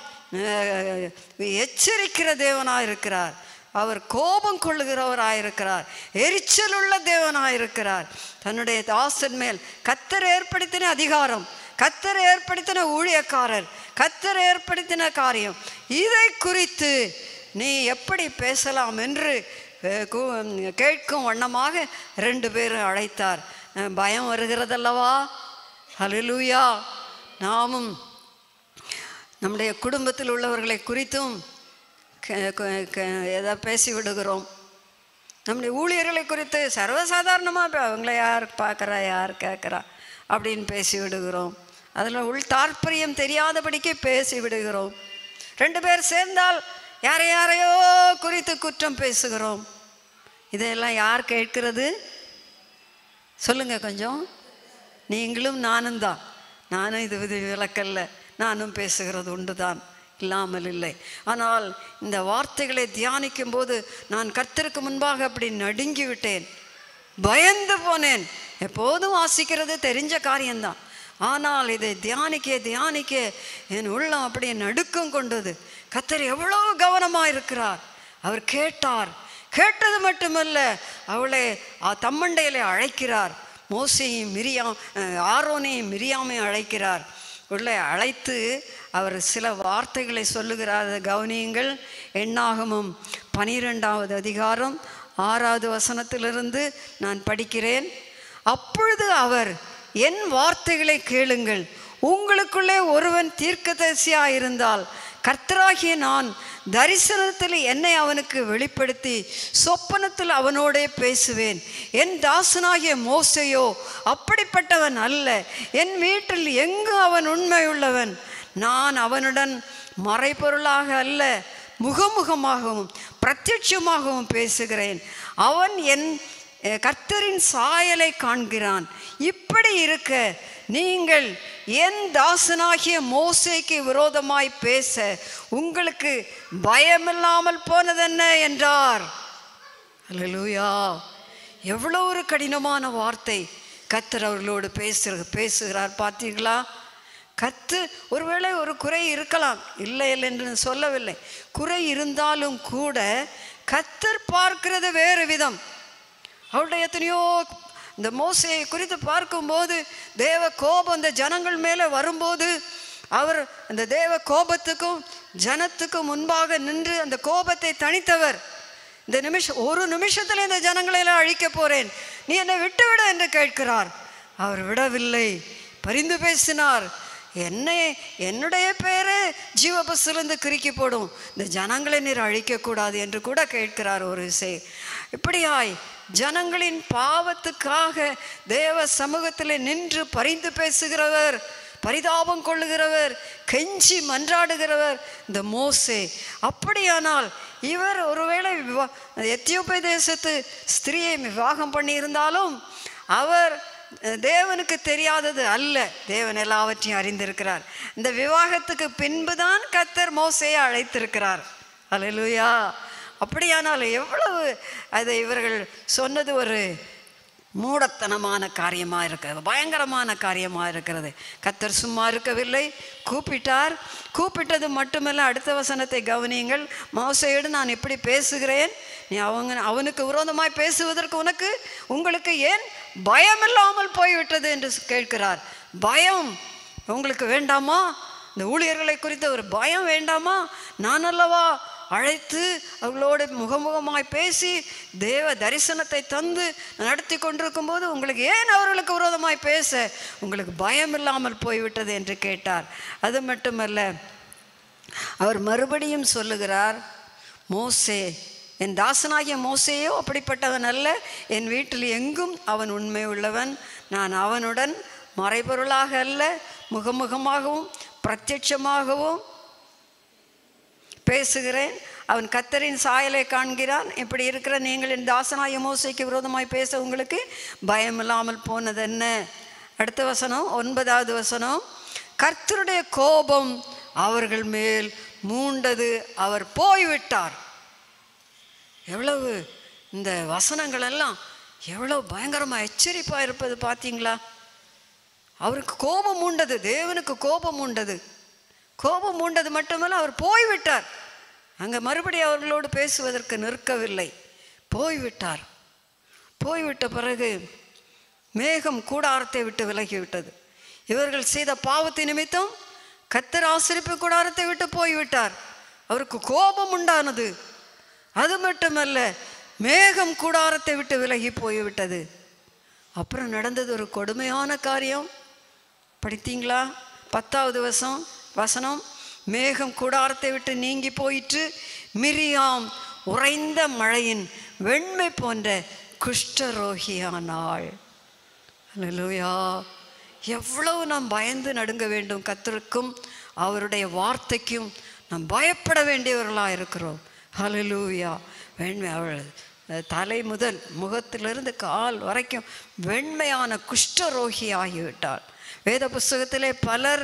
எச்சரிக்கிற தேவனாக இருக்கிறார். அவர் கோபம் கொள்ளுகிறவராயிருக்கிறார். எரிச்சல் உள்ள தேவனாயிருக்கிறார். தன்னுடைய தாசன் மேல் கர்த்தர் ஏற்படுத்தின அதிகாரம், கர்த்தர் ஏற்படுத்தின ஊழியக்காரர், கர்த்தர் ஏற்படுத்தின காரியம், இதை குறித்து நீ எப்படி பேசலாம் என்று கேட்கும் வண்ணமாக ரெண்டு பேரும் அழைத்தார். பயம் வருகிறதல்லவா? ஹல்லேலூயா. நாமும் நம்முடைய குடும்பத்தில் உள்ளவர்களை குறித்தும் எதை பேசி விடுகிறோம். நம்முடைய ஊழியர்களை குறித்து சர்வசாதாரணமாக அவங்கள யார் பார்க்குறா யார் கேட்குறா அப்படின்னு பேசி விடுகிறோம். அதில் உள் தாற்பயம் தெரியாதபடிக்கு பேசி விடுகிறோம். ரெண்டு பேர் சேர்ந்தால் யாரை யாரையோ குறித்து குற்றம் பேசுகிறோம். இதையெல்லாம் யார் கேட்கிறது சொல்லுங்க கொஞ்சம். நீங்களும் நானும் தான். நானும் இது இது விளக்கல்ல, நானும் பேசுகிறது உண்டு தான், இல்லாமல் இல்லை. ஆனால் இந்த வார்த்தைகளை தியானிக்கும் போது நான் கர்த்தருக்கு முன்பாக அப்படி நடுங்கி விட்டேன், பயந்து போனேன். எப்போதும் வாசிக்கிறது தெரிஞ்ச காரியம்தான். ஆனால் இதை தியானிக்க தியானிக்க என் உள்ளம் அப்படியே நடுக்கம் கொண்டது. கர்த்தர் எவ்வளோ கவனமாக இருக்கிறார். அவர் கேட்டார். கேட்டது மட்டுமல்ல, அவளை தம்மண்டையிலே அழைக்கிறார். மோசேயையும் மிரியாம் ஆரோனையும் மிரியாமையும் அழைக்கிறார். உள்ளே அழைத்து அவர் சில வார்த்தைகளை சொல்லுகிறார். கவனியுங்கள். எண்ணாகமம் பனிரெண்டாவது அதிகாரம் ஆறாவது வசனத்திலிருந்து நான் படிக்கிறேன். அப்பொழுது அவர், என் வார்த்தைகளை கேளுங்கள். உங்களுக்குள்ளே ஒருவன் தீர்க்கதரிசியாயிருந்தால் கர்த்தராகிய நான் தரிசனத்தில் என்னை அவனுக்கு வெளிப்படுத்தி சொப்பனத்தில் அவனோடே பேசுவேன். என் தாசனாகிய மோசையோ அப்படிப்பட்டவன் அல்ல. என் வீட்டில் எங்கு அவன் உண்மையுள்ளவன். நான் அவனுடன் மறைபொருளாக அல்ல, முகமுகமாகவும் பிரத்யட்சமாகவும் பேசுகிறேன். அவன் என் கர்த்தரின் சாயலை காண்கிறான். இப்படி இருக்க நீங்கள் என் தாசனாகிய மோசேக்கு விரோதமாய் பேச உங்களுக்கு பயமில்லாமல் போனதென்ன என்றார். அல்லேலூயா! எவ்வளோ ஒரு கடினமான வார்த்தை கர்த்தர் அவர்களோடு பேசுகிற பேசுகிறார் பார்த்தீங்களா? கத்து ஒருவேளை ஒரு குறை இருக்கலாம், இல்லை இல்லை என்று சொல்லவில்லை. குறை இருந்தாலும் கூட கர்த்தர் பார்க்கிறது வேறு விதம். அவருடைய எத்தனையோ இந்த மோசையை குறித்து பார்க்கும்போது தேவ கோபம் இந்த ஜனங்கள் மேலே வரும்போது அவர் அந்த தேவ கோபத்துக்கும் ஜனத்துக்கும் முன்பாக நின்று அந்த கோபத்தை தணித்தவர். இந்த நிமிஷம் ஒரு நிமிஷத்தில் இந்த ஜனங்களை எல்லாம் அழிக்க போறேன், நீ என்னை விட்டுவிட என்று கேட்கிறார். அவர் விடவில்லை, பரிந்து பேசினார். என்னை என்னுடைய பேரை ஜீவபஸ்திலிருந்து கிறுக்கி போடும், இந்த ஜனங்களை நீர் அழிக்கக்கூடாது என்று கூட கேட்கிறார் ஒரு இசை. இப்படியாய் ஜனங்களின் பாவத்துக்காக தேவ சமூகத்தில் நின்று பரிந்து பேசுகிறவர், பரிதாபம் கொள்ளுகிறவர், கெஞ்சி மன்றாடுகிறவர் இந்த மோசே. அப்படியானால் இவர் ஒருவேளை விவா எத்தியோப்பிய தேசத்து ஸ்திரீயை விவாகம் பண்ணியிருந்தாலும் அவர் தேவனுக்கு தெரியாதது அல்ல, தேவன் எல்லாவற்றையும் அறிந்திருக்கிறார். இந்த விவாகத்துக்கு பின்புதான் கர்த்தர் மோசேயை அழைத்திருக்கிறார். அல்லேலூயா! அப்படியானால் எவ்வளவு அதை இவர்கள் சொன்னது ஒரு மூடத்தனமான காரியமாக இருக்கிறது, பயங்கரமான காரியமாக இருக்கிறது. கர்த்தர் சும்மா இருக்கவில்லை, கூப்பிட்டார். கூப்பிட்டது மட்டுமல்ல, அடுத்த வசனத்தை கவனியுங்கள். மோசேயோடு நான் இப்படி பேசுகிறேன், நீ அவங்க அவனுக்கு விரோதமாய் பேசுவதற்கு உனக்கு உங்களுக்கு ஏன் பயம் இல்லாமல் போய்விட்டது என்று கேட்கிறார். பயம் உங்களுக்கு வேண்டாமா? இந்த ஊழியர்களை குறித்த ஒரு பயம் வேண்டாமா? நான் அல்லவா அழைத்து அவர்களோடு முகமுகமாய் பேசி தேவ தரிசனத்தை தந்து நடத்தி கொண்டிருக்கும் போது உங்களுக்கு ஏன் அவர்களுக்கு விரோதமாய் பேச உங்களுக்கு பயம் இல்லாமல் போய்விட்டது என்று கேட்டார். அது மட்டுமல்ல, அவர் மறுபடியும் சொல்லுகிறார், மோசே என் தாசனாகிய மோசேயோ அப்படிப்பட்டவன் அல்ல, என் வீட்டில் எங்கும் அவன் உண்மை உள்ளவன். நான் அவனுடன் மறைபொருளாக அல்ல, முகமுகமாகவும் பிரத்யட்சமாகவும் பேசுகிறேன். அவன் கர்த்தரின் சாயலை காண்கிறான். இப்படி இருக்கிற நீங்கள் என் தாசனாகிய மோசேக்கு விரோதமாய் பேச உங்களுக்கு பயம் இல்லாமல் போனது என்ன? அடுத்த வசனம், ஒன்பதாவது வசனம். கர்த்தருடைய கோபம் அவர்கள் மேல் மூண்டது, அவர் போய்விட்டார். எவ்வளவு இந்த வசனங்கள் எல்லாம் எவ்வளவு பயங்கரமாக எச்சரிப்பாக இருப்பது பார்த்தீங்களா? அவருக்கு கோபம் உண்டது, தேவனுக்கு கோபம் உண்டது. கோபம் உண்டது மட்டுமல்ல, அவர் போய்விட்டார். அங்கே மறுபடியும் அவர்களோடு பேசுவதற்கு நிற்கவில்லை, போய்விட்டார். போய்விட்ட பிறகு மேகம் கூடாரத்தை விட்டு விலகிவிட்டது. இவர்கள் செய்த பாவத்தின் நிமித்தம் கர்த்தர் ஆசரிப்பு கூடாரத்தை விட்டு போய்விட்டார். அவருக்கு கோபம் உண்டானது. அது மட்டுமல்ல, மேகம் கூடாரத்தை விட்டு விலகி போய்விட்டது. அப்புறம் நடந்தது ஒரு கொடுமையான காரியம். படித்தீங்களா? பத்தாவது வசனம் வசனம் மேகம் கூடாரத்தை விட்டு நீங்கி போயிற்று. மிரியாம் உறைந்த மழையின் வெண்மை போன்ற குஷ்டரோகியானாள். அல்லேலூயா! எவ்வளவு நாம் பயந்து நடுங்க வேண்டும். கர்த்தருக்கும் அவருடைய வார்த்தைக்கும் நாம் பயப்பட வேண்டியவர்களாக இருக்கிறோம். அல்லேலூயா! வெண்மை, அவள் தலை முதல் முகத்திலிருந்து கால் வரைக்கும் வெண்மையான குஷ்டரோகி ஆகிவிட்டாள். வேத புஸ்தகத்திலே பலர்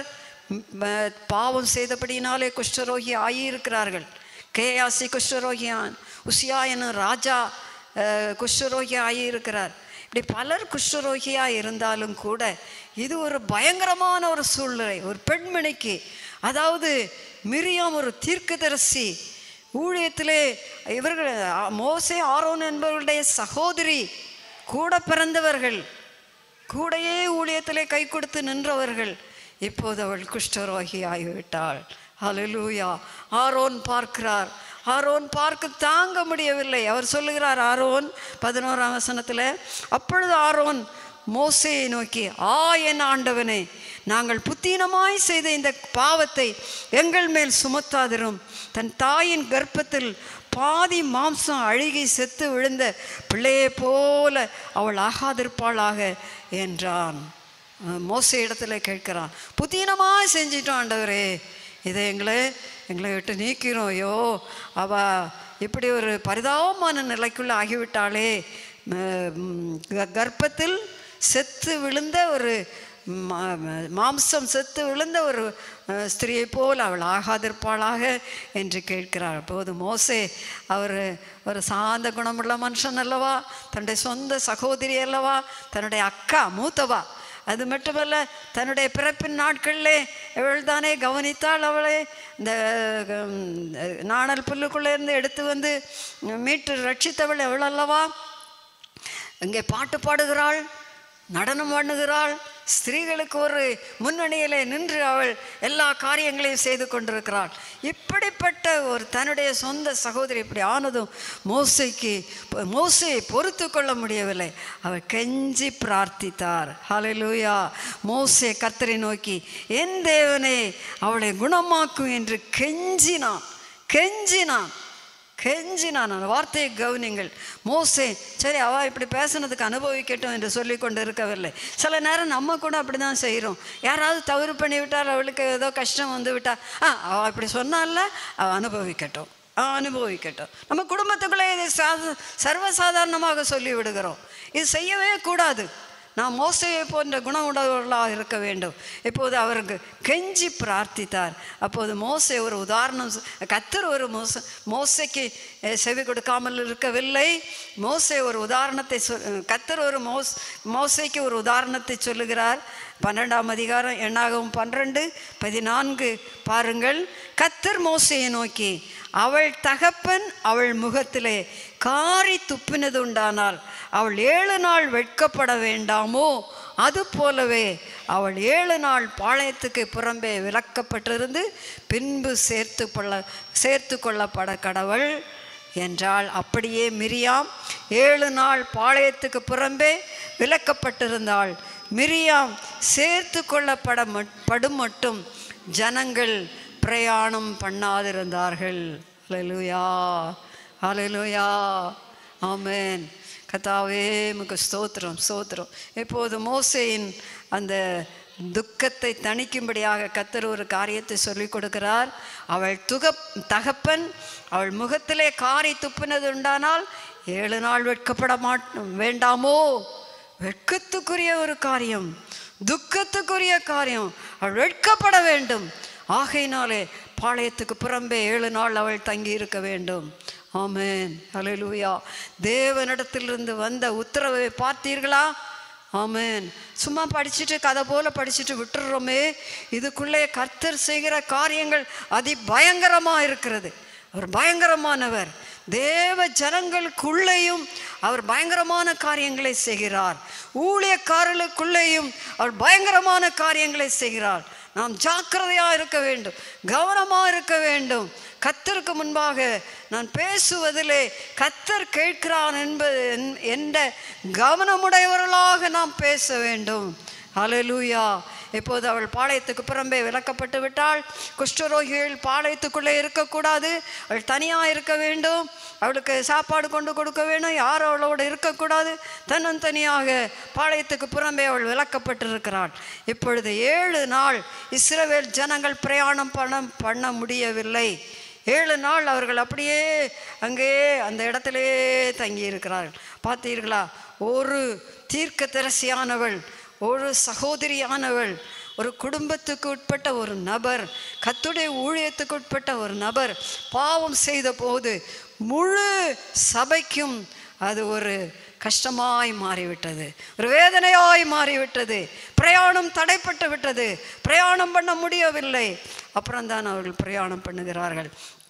பாவம் செய்தபடியினாலே குஷ்டரோகி ஆகியிருக்கிறார்கள். கேயாசி குஷ்டரோகியான், உசியாயனு ராஜா குஷ்டரோகி ஆகியிருக்கிறார். இப்படி பலர் குஷ்டரோகியாக இருந்தாலும் கூட இது ஒரு பயங்கரமான ஒரு சூழ்நிலை ஒரு பெண்மணிக்கு. அதாவது மிரியாம் ஒரு தீர்க்கதரிசி, ஊழியத்திலே இவர்கள் மோசே ஆரோன் என்பவர்களுடைய சகோதரி, கூட பிறந்தவர்கள், கூடையே ஊழியத்திலே கை கொடுத்து நின்றவர்கள். இப்போது அவள் குஷ்டரோகி ஆகிவிட்டாள். ஹல்லேலூயா! ஆரோன் பார்க்கிறார். ஆரோன் பார்க்க தாங்க முடியவில்லை. அவர் சொல்லுகிறார், ஆரோன் பதினோராம் வசனத்தில், அப்பொழுது ஆரோன் மோசேயை நோக்கி, ஆ என் ஆண்டவனே, நாங்கள் புத்தீனமாய் செய்த இந்த பாவத்தை எங்கள் மேல் சுமத்தாதிரும். தன் தாயின் கர்ப்பத்தில் பாதி மாம்சம் அழுகி செத்து விழுந்த பிள்ளையை போல அவள் ஆகாதிருப்பாளாக என்றான். மோசே இடத்துல கேட்கிறான், புத்தீனமாக செஞ்சிட்டோம் ஆண்டவரே, இதை எங்களை எங்களை விட்டு நீக்கிறோம். ஐயோ, அவ இப்படி ஒரு பரிதாபமான நிலைக்குள்ளே ஆகிவிட்டாளே, கர்ப்பத்தில் செத்து விழுந்த ஒரு மாம்சம் செத்து விழுந்த ஒரு ஸ்திரியை போல் அவள் ஆகாதிருப்பாளாக என்று கேட்கிறாள். அப்போது மோசே அவர் ஒரு சாந்த குணமுள்ள மனுஷன் அல்லவா, தன்னுடைய சொந்த சகோதரி அல்லவா, தன்னுடைய அக்கா மூத்தவா, அது மட்டுமல்ல தன்னுடைய பிறப்பின் நாட்களிலே இவள் தானே கவனித்தாள். அவளை இந்த நாணல் புல்லுக்குள்ளே இருந்து எடுத்து வந்து மீட்டு ரட்சித்தவள் எவள் அல்லவா. இங்கே பாட்டு பாடுகிறாள், நடனம் பண்ணுகிறாள், ஸ்திரீகளுக்கு ஒரு முன்னணியிலே நின்று அவள் எல்லா காரியங்களையும் செய்து கொண்டிருக்கிறாள். இப்படிப்பட்ட ஒரு தன்னுடைய சொந்த சகோதரி இப்படி ஆனதும் மோசேக்கு மோசேயை பொறுத்து கொள்ள முடியவில்லை. அவள் கெஞ்சி பிரார்த்தித்தார். ஹல்லேலூயா. மோசே கர்த்தரை நோக்கி, என் தேவனே அவளை குணமாக்கும் என்று கெஞ்சினான் கெஞ்சினான் கெஞ்சினான். அந்த வார்த்தையை கவனிங்கள். மோசே சரி அவள் இப்படி பேசுனதுக்கு அனுபவிக்கட்டும் என்று சொல்லி கொண்டு இருக்கவில்லை. சில நேரம் நம்ம கூட அப்படி தான் செய்கிறோம். யாராவது தவறு பண்ணி விட்டால், அவளுக்கு ஏதோ கஷ்டம் வந்து விட்டால், ஆ அவள் இப்படி சொன்னால அவள் அனுபவிக்கட்டும் அனுபவிக்கட்டும் நம்ம குடும்பத்துக்குள்ளே இதை சா சர்வசாதாரணமாக சொல்லி விடுகிறோம். இது செய்யவே கூடாது. நாம் மோசையை போன்ற குணமுடையவர்களாக இருக்க வேண்டும். இப்போது அவருக்கு கெஞ்சி பிரார்த்தித்தார். அப்போது மோசே ஒரு உதாரணம், கர்த்தர் ஒரு மோச மோசைக்கு செவி கொடுக்காமல் இருக்கவில்லை. மோசே ஒரு உதாரணத்தை சொல் கர்த்தர் ஒரு மோஸ் மோசைக்கு ஒரு உதாரணத்தை சொல்லுகிறார். பன்னெண்டாம் அதிகாரம் எண்ணாகவும் பன்னிரண்டு பதினான்கு பாருங்கள். கர்த்தர் மோசையை நோக்கி, அவள் தகப்பன் அவள் முகத்திலே காரி துப்பினது உண்டானால் அவள் ஏழு நாள் வெட்கப்பட வேண்டாமோ? அது போலவே அவள் ஏழு நாள் பாளையத்துக்கு புறம்பே விலக்கப்பட்டிருந்து பின்பு சேர்த்து கொள்ள சேர்த்து கொள்ளப்பட கடவுள் என்றாள். அப்படியே மிரியாம் ஏழு நாள் பாளையத்துக்கு புறம்பே விலக்கப்பட்டிருந்தாள். மிரியாம் சேர்த்து கொள்ளப்பட படும் மட்டும் ஜனங்கள் பிரயாணம் பண்ணாதிருந்தார்கள். ஹல்லேலூயா, ஹல்லேலூயா, ஆமென். கர்த்தாவே உமக்கு ஸ்தோத்திரம் ஸ்தோத்திரம். இப்போது மோசேயின் அந்த துக்கத்தை தணிக்கும்படியாக கர்த்தர் ஒரு காரியத்தை சொல்லிக் கொடுக்கிறார். அவள் துக தகப்பன் அவள் முகத்திலே காரி துப்பினது உண்டானால் ஏழு நாள் வெட்கப்பட மாட் வேண்டாமோ? வெட்கத்துக்குரிய ஒரு காரியம், துக்கத்துக்குரிய காரியம். அவள் வெட்கப்பட வேண்டும். ஆகையினாலே பாளையத்துக்கு புறம்பே ஏழு நாள் அவள் தங்கி இருக்க வேண்டும். ஆமென், ஹல்லேலூயா. தேவனிடத்திலிருந்து வந்த உத்தரவை பார்த்தீர்களா? ஆமென். சும்மா படிச்சுட்டு கதை போல படிச்சுட்டு விட்டுடுறோமே. இதுக்குள்ளே கர்த்தர் செய்கிற காரியங்கள் அதி பயங்கரமாக இருக்கிறது. அவர் பயங்கரமானவர். தேவ ஜனங்களுக்குள்ளேயும் அவர் பயங்கரமான காரியங்களை செய்கிறார். ஊழியக்காரர்களுக்குள்ளேயும் அவர் பயங்கரமான காரியங்களை செய்கிறார். நாம் ஜாக்கிரதையாக இருக்க வேண்டும், கவனமாக இருக்க வேண்டும். கர்த்தருக்கு முன்பாக நான் பேசுவதிலே கர்த்தர் கேட்கிறான் என்பது என்ற கவனமுடையவர்களாக நாம் பேச வேண்டும். ஹல்லேலூயா. இப்போது அவள் பாளையத்துக்கு புறம்பே விலக்கப்பட்டு விட்டாள். குஷ்டரோகிகள் பாளையத்துக்குள்ளே இருக்கக்கூடாது. அவள் தனியாக இருக்க வேண்டும். அவளுக்கு சாப்பாடு கொண்டு கொடுக்க வேண்டும். யாரும் அவளோடு இருக்கக்கூடாது. தன்னந்தனியாக பாளையத்துக்கு புறம்பே அவள் விலக்கப்பட்டிருக்கிறாள். இப்பொழுது ஏழு நாள் இஸ்ரவேல் ஜனங்கள் பிரயாணம் பண்ண பண்ண முடியவில்லை. ஏழு நாள் அவர்கள் அப்படியே அங்கேயே அந்த இடத்திலே தங்கி இருக்கிறார்கள். பார்த்தீர்களா? ஒரு தீர்க்கதரிசியானவள், ஒரு சகோதரியானவள், ஒரு குடும்பத்துக்கு உட்பட்ட ஒரு நபர், கர்த்தருடைய ஊழியத்துக்கு உட்பட்ட ஒரு நபர் பாவம் செய்த போது முழு சபைக்கும் அது ஒரு கஷ்டமாய் மாறிவிட்டது, ஒரு வேதனையாய் மாறிவிட்டது. பிரயாணம் தடைப்பட்டு விட்டது. பிரயாணம் பண்ண முடியவில்லை. அப்புறம்தான் அவர்கள் பிரயாணம் பண்ணுகிறார்கள்.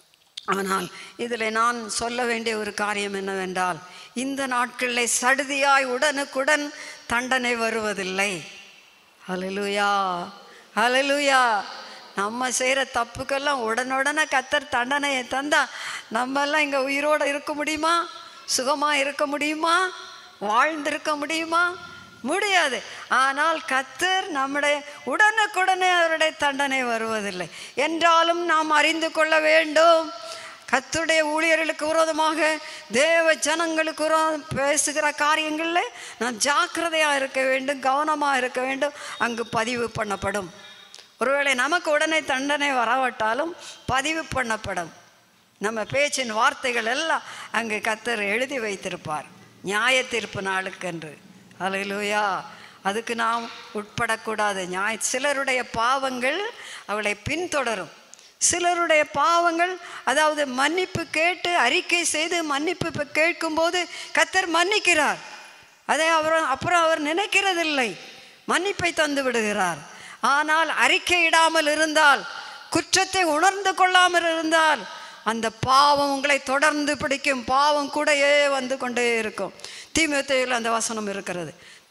ஆனால் இதில் நான் சொல்ல வேண்டிய ஒரு காரியம் என்னவென்றால், இந்த நாட்களில் சடுதியாய் உடனுக்குடன் தண்டனை வருவதில்லை. ஹல்லேலூயா, ஹல்லேலூயா. நம்ம செய்கிற தப்புக்கெல்லாம் உடனுடனே கர்த்தர் தண்டனையை தந்தா நம்மெல்லாம் இங்கே உயிரோடு இருக்க முடியுமா? சுகமாக இருக்க முடியுமா? வாழ்ந்திருக்க முடியுமா? முடியாது. ஆனால் கர்த்தர் நம்முடைய உடனுக்குடனே அவருடைய தண்டனை வருவதில்லை. என்றாலும் நாம் அறிந்து கொள்ள வேண்டும், கர்த்தருடைய ஊழியர்களுக்கு விரோதமாக தேவ ஜனங்களுக்கு விரோதம் பேசுகிற காரியங்களில் நான் ஜாக்கிரதையாக இருக்க வேண்டும், கவனமாக இருக்க வேண்டும். அங்கு பதிவு பண்ணப்படும். ஒருவேளை நமக்கு உடனே தண்டனை வரவிட்டாலும் பதிவு பண்ணப்படும். நம்ம பேச்சின் வார்த்தைகள் எல்லாம் அங்கு கர்த்தர் எழுதி வைத்திருப்பார் நியாய தீர்ப்பு நாளுக்கென்று. அல்லேலூயா. அதுக்கு நாம் உட்படக்கூடாது. நியாய சிலருடைய பாவங்கள் அவளை பின்தொடரும். சிலருடைய பாவங்கள், அதாவது மன்னிப்பு கேட்டு அறிக்கை செய்து மன்னிப்பு கேட்கும்போது கர்த்தர் மன்னிக்கிறார். அதை அவர் அப்புறம் அவர் நினைக்கிறதில்லை, மன்னிப்பை தந்து விடுகிறார். ஆனால் அறிக்கையிடாமல் இருந்தால், குற்றத்தை உணர்ந்து கொள்ளாமல் இருந்தால் அந்த பாவம் உங்களை தொடர்ந்து பிடிக்கும். பாவம் கூடயே வந்து கொண்டே இருக்கும். தீமோத்தேயுவில் அந்த வசனம் இருக்கிறது,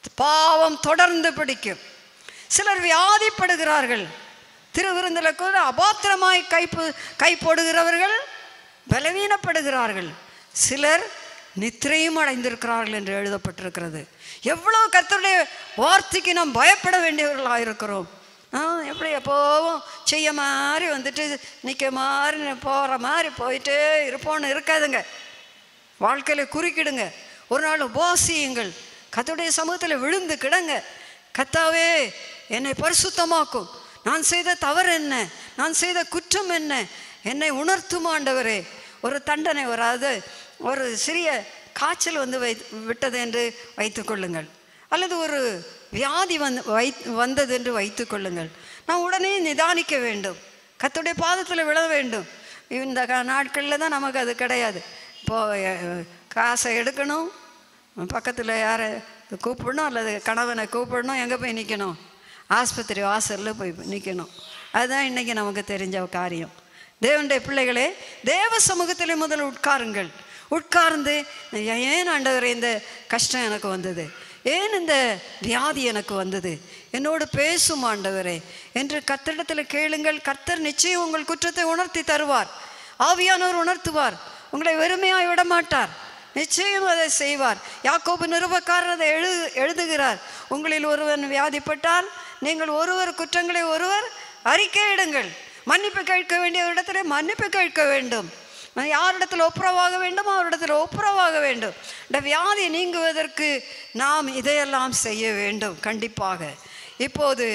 பாவம் தொடர்ந்து பிடிக்கும். சிலர் வியாதிப்படுகிறார்கள். திருவிருந்தில் கூட அபாத்திரமாய் கைப்பு கை போடுகிறவர்கள் பலவீனப்படுகிறார்கள். சிலர் நித்திரையும் அடைந்திருக்கிறார்கள் என்று எழுதப்பட்டிருக்கிறது. எவ்வளோ கர்த்தருடைய வார்த்தைக்கு நாம் பயப்பட வேண்டியவர்களாக இருக்கிறோம். எப்படி எப்போவும் செய்ய மாதிரி வந்துட்டு நிற்க மாதிரி போகிற மாதிரி போயிட்டே இருப்போன்னு இருக்காதுங்க. வாழ்க்கையில் குறுக்கிடுங்க. ஒரு நாள் உபவாசியுங்கள். கர்த்தருடைய சமூகத்தில் விழுந்து கிடங்க. கர்த்தாவே என்னை பரிசுத்தமாக்கும், நான் செய்த தவறு என்ன, நான் செய்த குற்றம் என்ன, என்னை உணர்த்தும் ஆண்டவரே. ஒரு தண்டனை வராது, ஒரு சிறிய காய்ச்சல் வந்து வை விட்டது என்று வைத்து கொள்ளுங்கள், அல்லது ஒரு வியாதி வந்து வை வந்தது என்று வைத்து கொள்ளுங்கள். நான் உடனே நிதானிக்க வேண்டும், கர்த்தருடைய பாதத்தில் விழ வேண்டும். இந்த நாட்களில் தான் நமக்கு அது கிடையாது. இப்போது காசை எடுக்கணும், பக்கத்தில் யாரை கூப்பிடணும், அல்லது கணவனை கூப்பிடணும், எங்கே போய் நிற்கணும்? ஆஸ்பத்திரி வாசலில் போய் நிற்கணும். அதுதான் இன்றைக்கி நமக்கு தெரிஞ்ச காரியம். தேவனுடைய பிள்ளைகளே, தேவ சமூகத்திலே முதல் உட்காருங்கள். உட்கார்ந்து ஏன் ஆண்டவரே இந்த கஷ்டம் எனக்கு வந்தது, ஏன் இந்த வியாதி எனக்கு வந்தது, என்னோடு பேசும் ஆண்டவரே என்று கர்த்தரிடத்தில் கேளுங்கள். கர்த்தர் நிச்சயம் உங்கள் குற்றத்தை உணர்த்தி தருவார். ஆவியானவர் உணர்த்துவார். உங்களை வெறுமையாய் விட மாட்டார். நிச்சயம் அதை செய்வார். யாக்கோபு நிருபக்காரர் அதை எழு எழுதுகிறார் உங்களில் ஒருவன் வியாதிப்பட்டால் நீங்கள் ஒருவர் குற்றங்களை ஒருவர் அறிக்கையிடுங்கள். மன்னிப்பு கேட்க வேண்டிய இடத்துல மன்னிப்பு கேட்க வேண்டும். யாரிடத்தில் ஒப்புரவாக வேண்டும் அவரிடத்தில் ஒப்புரவாக வேண்டும். இந்த வியாதி நீங்குவதற்கு நாம் இதையெல்லாம் செய்ய வேண்டும் கண்டிப்பாக. இப்போது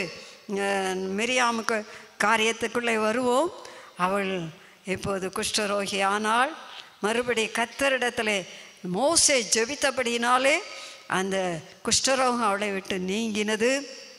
மிரியாமுக்கு காரியத்துக்குள்ளே வருவோம். அவள் இப்போது குஷ்டரோகி ஆனால் மறுபடி கர்த்தரிடத்தில் மோசே ஜெபித்தபடியினாலே அந்த குஷ்டரோகம் அவளை விட்டு நீங்கினது.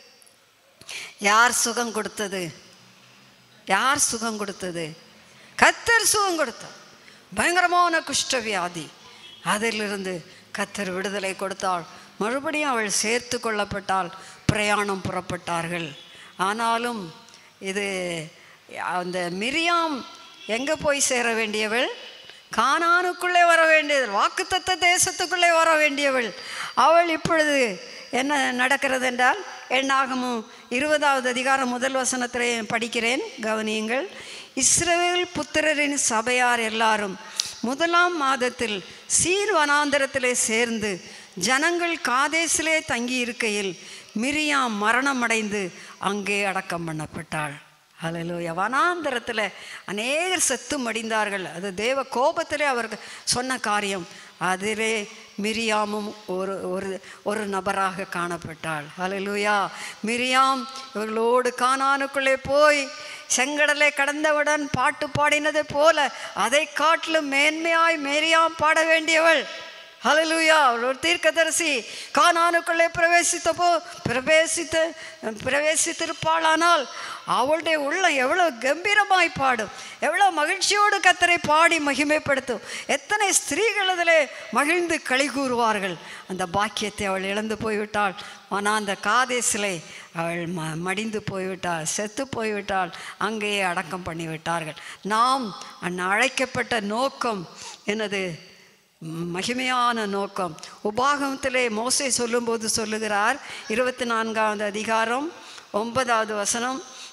யார் சுகம் கொடுத்தது? யார் சுகம் கொடுத்தது? கர்த்தர் சுகம் கொடுத்தார். பயங்கரமான குஷ்டவியாதி, அதிலிருந்து கர்த்தர் விடுதலை கொடுத்தாள். மறுபடியும் அவள் சேர்த்து கொள்ளப்பட்டால் பிரயாணம் புறப்பட்டார்கள். ஆனாலும் இது அந்த மிரியாம் எங்கே போய் சேர வேண்டியவள்? கானானுக்குள்ளே வர வேண்டியவள், வாக்குத்தத்த தேசத்துக்குள்ளே வர வேண்டியவள். அவள் இப்பொழுது என்ன நடக்கிறது என்றால், எண்ணாகமும் இருபதாவது அதிகாரம் முதல் வசனத்திலே படிக்கிறேன், கவனியுங்கள். இஸ்ரவேல் புத்திரரின் சபையார் எல்லாரும் முதலாம் மாதத்தில் சீர் வனாந்தரத்திலே சேர்ந்து ஜனங்கள் காதேசிலே தங்கி இருக்கையில் மிரியாம் மரணமடைந்து அங்கே அடக்கம் பண்ணப்பட்டாள். அல்லேலூயா. வனாந்தரத்தில் அநேகர் செத்து மடிந்தார்கள். அது தேவ கோபத்திலே அவருக்கு சொன்ன காரியம். அதிலே மிரியாமும் ஒரு ஒரு ஒரு நபராக காணப்பட்டாள். அல்லேலூயா. மிரியாம் இவர்களோடு கானானுக்குள்ளே போய் செங்கடலை கடந்தவுடன் பாட்டு பாடினது போல அதை காட்டிலும் மேன்மையாய் மிரியாம் பாட வேண்டியவள். ஹல்லேலூயா. அவள் ஒரு தீர்க்கதரிசி. கானானுக்குள்ளே பிரவேசித்தப்போ பிரவேசித்த பிரவேசித்திருப்பாளானால் அவளுடைய உள்ளம் எவ்வளோ கம்பீரமாய் பாடும், எவ்வளோ மகிழ்ச்சியோடு கர்த்தரை பாடி மகிமைப்படுத்தும். எத்தனை ஸ்திரீகள் அதில் மகிழ்ந்து களி கூறுவார்கள். அந்த பாக்கியத்தை அவள் இழந்து போய்விட்டாள். ஆனால் அந்த காதேசிலே அவள் ம மடிந்து போய்விட்டாள், செத்து போய்விட்டாள். அங்கேயே அடக்கம் பண்ணிவிட்டார்கள். நாம் அந் அழைக்கப்பட்ட நோக்கம் எனது மகிமையான நோக்கம். உபாகமத்திலே மோசே சொல்லும்போது சொல்லுகிறார், இருபத்தி நான்காவது அதிகாரம் ஒன்பதாவது வசனம்,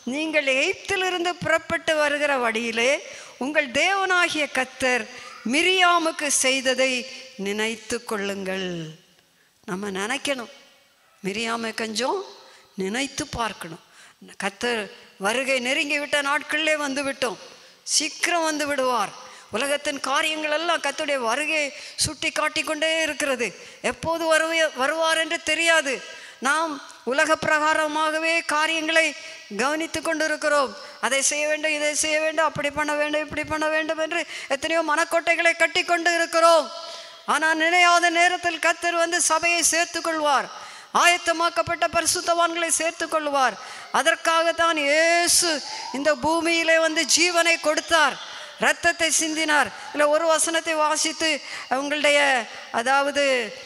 நீங்கள் எகிப்திலிருந்து புறப்பட்டு வருகிற வழியிலே உங்கள் தேவனாகிய கர்த்தர் மிரியாமுக்கு செய்ததை நினைத்து கொள்ளுங்கள். நம்ம நினைக்கணும், மிரியாமை கொஞ்சம் நினைத்து பார்க்கணும். கர்த்தர் வருகை நெருங்கி விட்ட நாட்களிலே வந்து விட்டோம், சீக்கிரம் வந்து விடுவார். உலகத்தின் காரியங்கள் எல்லாம் கர்த்தருடைய வருகையை சுட்டி காட்டிக்கொண்டே இருக்கிறது. எப்போது வருவே வருவார் என்று தெரியாது. நாம் உலக பிரகாரமாகவே காரியங்களை கவனித்து கொண்டு இருக்கிறோம். அதை செய்ய வேண்டும், இதை செய்ய வேண்டும், அப்படி பண்ண வேண்டும், இப்படி பண்ண வேண்டும் என்று எத்தனையோ மனக்கோட்டைகளை கட்டி கொண்டு இருக்கிறோம். ஆனால் நினையாத நேரத்தில் கர்த்தர் வந்து சபையை சேர்த்து கொள்வார், ஆயத்தமாக்கப்பட்ட பரிசுத்தவான்களை சேர்த்து கொள்வார். அதற்காகத்தான் இயேசு இந்த பூமியிலே வந்து ஜீவனை கொடுத்தார், இரத்தத்தை சிந்தினார். இல்லை ஒரு வசனத்தை வாசித்து உங்களுடைய அதாவது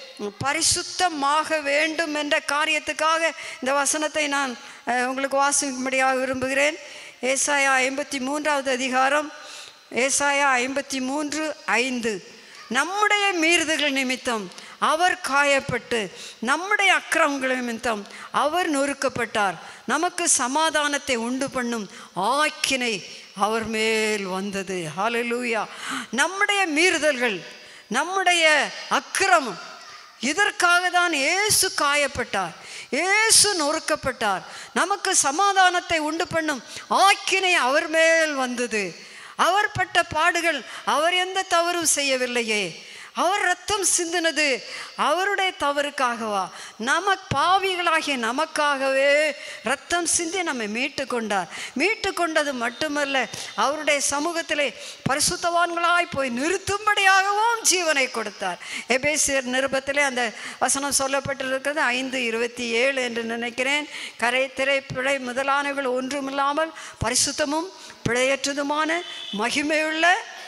பரிசுத்தமாக வேண்டும் என்ற காரியத்துக்காக இந்த வசனத்தை நான் உங்களுக்கு வாசிக்கும்படியாக விரும்புகிறேன். ஏசாயா ஐம்பத்தி மூன்றாவது அதிகாரம், ஏசாயா ஐம்பத்தி மூன்று ஐந்து. நம்முடைய மீறுதல்கள் நிமித்தம் அவர் காயப்பட்டு, நம்முடைய அக்கிரமங்கள் நிமித்தம் அவர் நொறுக்கப்பட்டார், நமக்கு சமாதானத்தை உண்டு பண்ணும் ஆக்கினை அவர் மேல் வந்தது. ஹல்லேலூயா. நம்முடைய மீறுதல்கள், நம்முடைய அக்கிரமம், இதற்காக தான் இயேசு காயப்பட்டார், இயேசு நொறுக்கப்பட்டார். நமக்கு சமாதானத்தை உண்டு பண்ணும் ஆக்கினை அவர் மேல் வந்தது. அவர் பட்ட பாடுகள், அவர் எந்த தவறும் செய்யவில்லையே. அவர் ரத்தம் சிந்தினது அவருடைய தவறுக்காகவா? நம பாவிகளாகிய நமக்காகவே ரத்தம் சிந்தி நம்மை மீட்டு கொண்டார். மீட்டு கொண்டது மட்டுமல்ல, அவருடைய சமூகத்திலே பரிசுத்தவான்களாய் போய் நிறுத்தும்படியாகவும் ஜீவனை கொடுத்தார். எபேசியர் நிருபத்திலே அந்த வசனம் சொல்லப்பட்டிருக்கிறது, ஐந்து இருபத்தி ஏழு என்று நினைக்கிறேன். கரை திரை பிழை முதலானவர்கள் ஒன்றுமில்லாமல் பரிசுத்தமும் பிழையற்றதுமான மகிமையுள்ள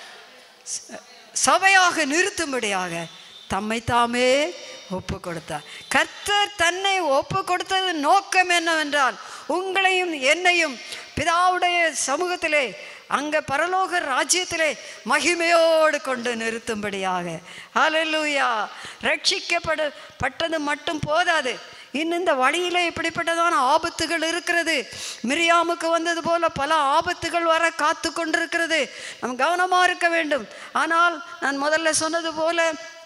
சபையாக நிறுத்தும்படியாக தம்மை தாமே ஒப்பு கொடுத்தார். கர்த்தர் தன்னை ஒப்பு கொடுத்தது நோக்கம் என்னவென்றால், உங்களையும் என்னையும் பிதாவுடைய சமூகத்திலே, அங்கே பரலோக ராஜ்யத்திலே மகிமையோடு கொண்டு நிறுத்தும்படியாக. ஹல்லேலூயா. ரட்சிக்கப்பட பட்டது மட்டும் போதாது, இன்னும் இந்த வழியிலே இப்படிப்பட்டதான ஆபத்துகள் இருக்கிறது. மிரியாமுக்கு வந்தது போல பல ஆபத்துகள் வர காத்து கொண்டிருக்கிறது. நம்ம கவனமாக இருக்க வேண்டும். ஆனால் நான் முதல்ல சொன்னது போல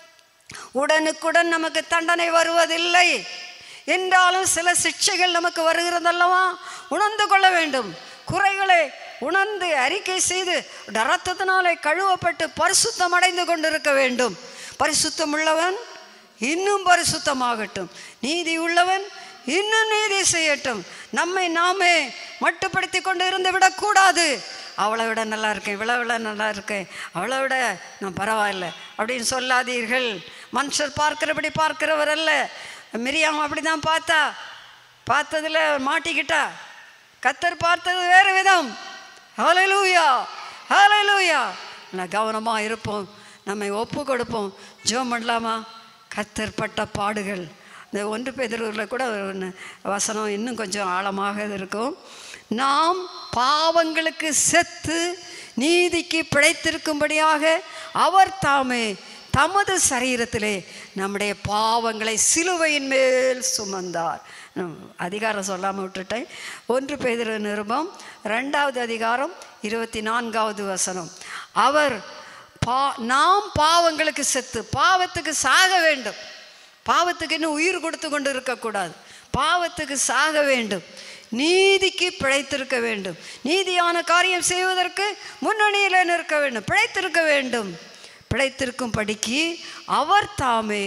உடனுக்குடன் நமக்கு தண்டனை வருவதில்லை என்றாலும் சில சிக்ஷைகள் நமக்கு வருகிறதல்லவா, உணர்ந்து கொள்ள வேண்டும். குறைகளை உணர்ந்து அறிக்கை செய்து இரத்தத்தினாலே கழுவப்பட்டு பரிசுத்தம் அடைந்து கொண்டிருக்க வேண்டும். பரிசுத்தம் உள்ளவன் இன்னும் பரிசுத்தமாகட்டும், நீதி உள்ளவன் இன்னும் நீதி செய்யட்டும். நம்மை நாமே மட்டுப்படுத்தி கொண்டு இருந்து விடக்கூடாது. அவளை விட நல்லா இருக்கேன், இவ்வளோ விட நல்லா இருக்கேன், அவளை விட நான் பரவாயில்லை அப்படின்னு சொல்லாதீர்கள். மனுஷர் பார்க்கிறபடி பார்க்கிறவர் அல்ல. மிரியாம் அப்படி தான் பார்த்தா, பார்த்ததில் மாட்டிக்கிட்டா. கர்த்தர் பார்த்தது வேறு விதம். ஹல்லேலூயா, ஹல்லேலூயா. நான் கவனமாக இருப்போம், நம்மை ஒப்பு கொடுப்போம். ஜெபம் பண்ணலாமா? கர்த்தர் பட்ட பாடுகள். இந்த ஒன்று பேதுருவில் கூட ஒரு வசனம் இன்னும் கொஞ்சம் ஆழமாக இருக்கும். நாம் பாவங்களுக்கு செத்து நீதிக்கு பிழைத்திருக்கும்படியாக அவர் தாமே தமது சரீரத்திலே நம்முடைய பாவங்களை சிலுவையின் மேல் சுமந்தார். அதிகாரம் சொல்லாமல் விட்டுட்டேன். ஒன்று பேதுரு நிருபம் ரெண்டாவது அதிகாரம் இருபத்தி நான்காவது வசனம். அவர் பா நாம் பாவங்களுக்கு செத்து, பாவத்துக்கு சாக வேண்டும். பாவத்துக்கு இன்னும் உயிர் கொடுத்து கொண்டு இருக்கக்கூடாது, பாவத்துக்கு சாக வேண்டும், நீதிக்கு பிழைத்திருக்க வேண்டும். நீதியான காரியம் செய்வதற்கு முன்னணியில் நிற்க வேண்டும், பிழைத்திருக்க வேண்டும். பிழைத்திருக்கும் படிக்கு அவர் தாமே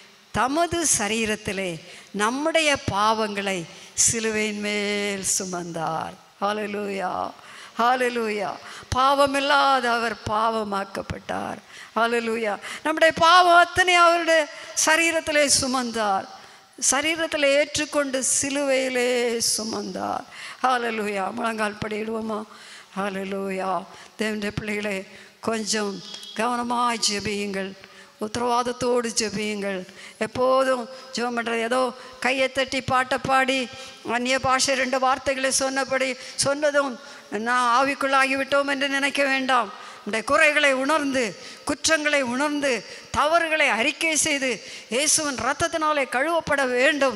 தமது சரீரத்திலே நம்முடைய பாவங்களை சிலுவையின் மேல் சுமந்தார். ஹல்லேலூயா, ஹல்லேலூயா. பாவமில்லாத அவர் பாவமாக்கப்பட்டார். ஹல்லேலூயா. நம்முடைய பாவம் அத்தனை அவருடைய சரீரத்திலே சுமந்தார், சரீரத்தில் ஏற்றுக்கொண்டு சிலுவையிலே சுமந்தார். ஹல்லேலூயா. முழங்கால் படியிடுவோமா? ஹல்லேலூயா. தேவனுடைய பிள்ளைகளே, கொஞ்சம் கவனமாக ஜெபியுங்கள், உத்தரவாதத்தோடு ஜெபியுங்கள். எப்போதும் ஜெபம் பண்ணுறது ஏதோ கையை தட்டி பாட்டை பாடி அந்நிய பாஷை ரெண்டு வார்த்தைகளை சொன்னபடி சொன்னதும் நான் ஆவிக்குள்ளாகிவிட்டோம் என்று நினைக்க வேண்டாம். நம்முடைய குறைகளை உணர்ந்து, குற்றங்களை உணர்ந்து, தவறுகளை அறிக்கை செய்து இயேசுவின் இரத்தத்தினாலே கழுவப்பட வேண்டும்.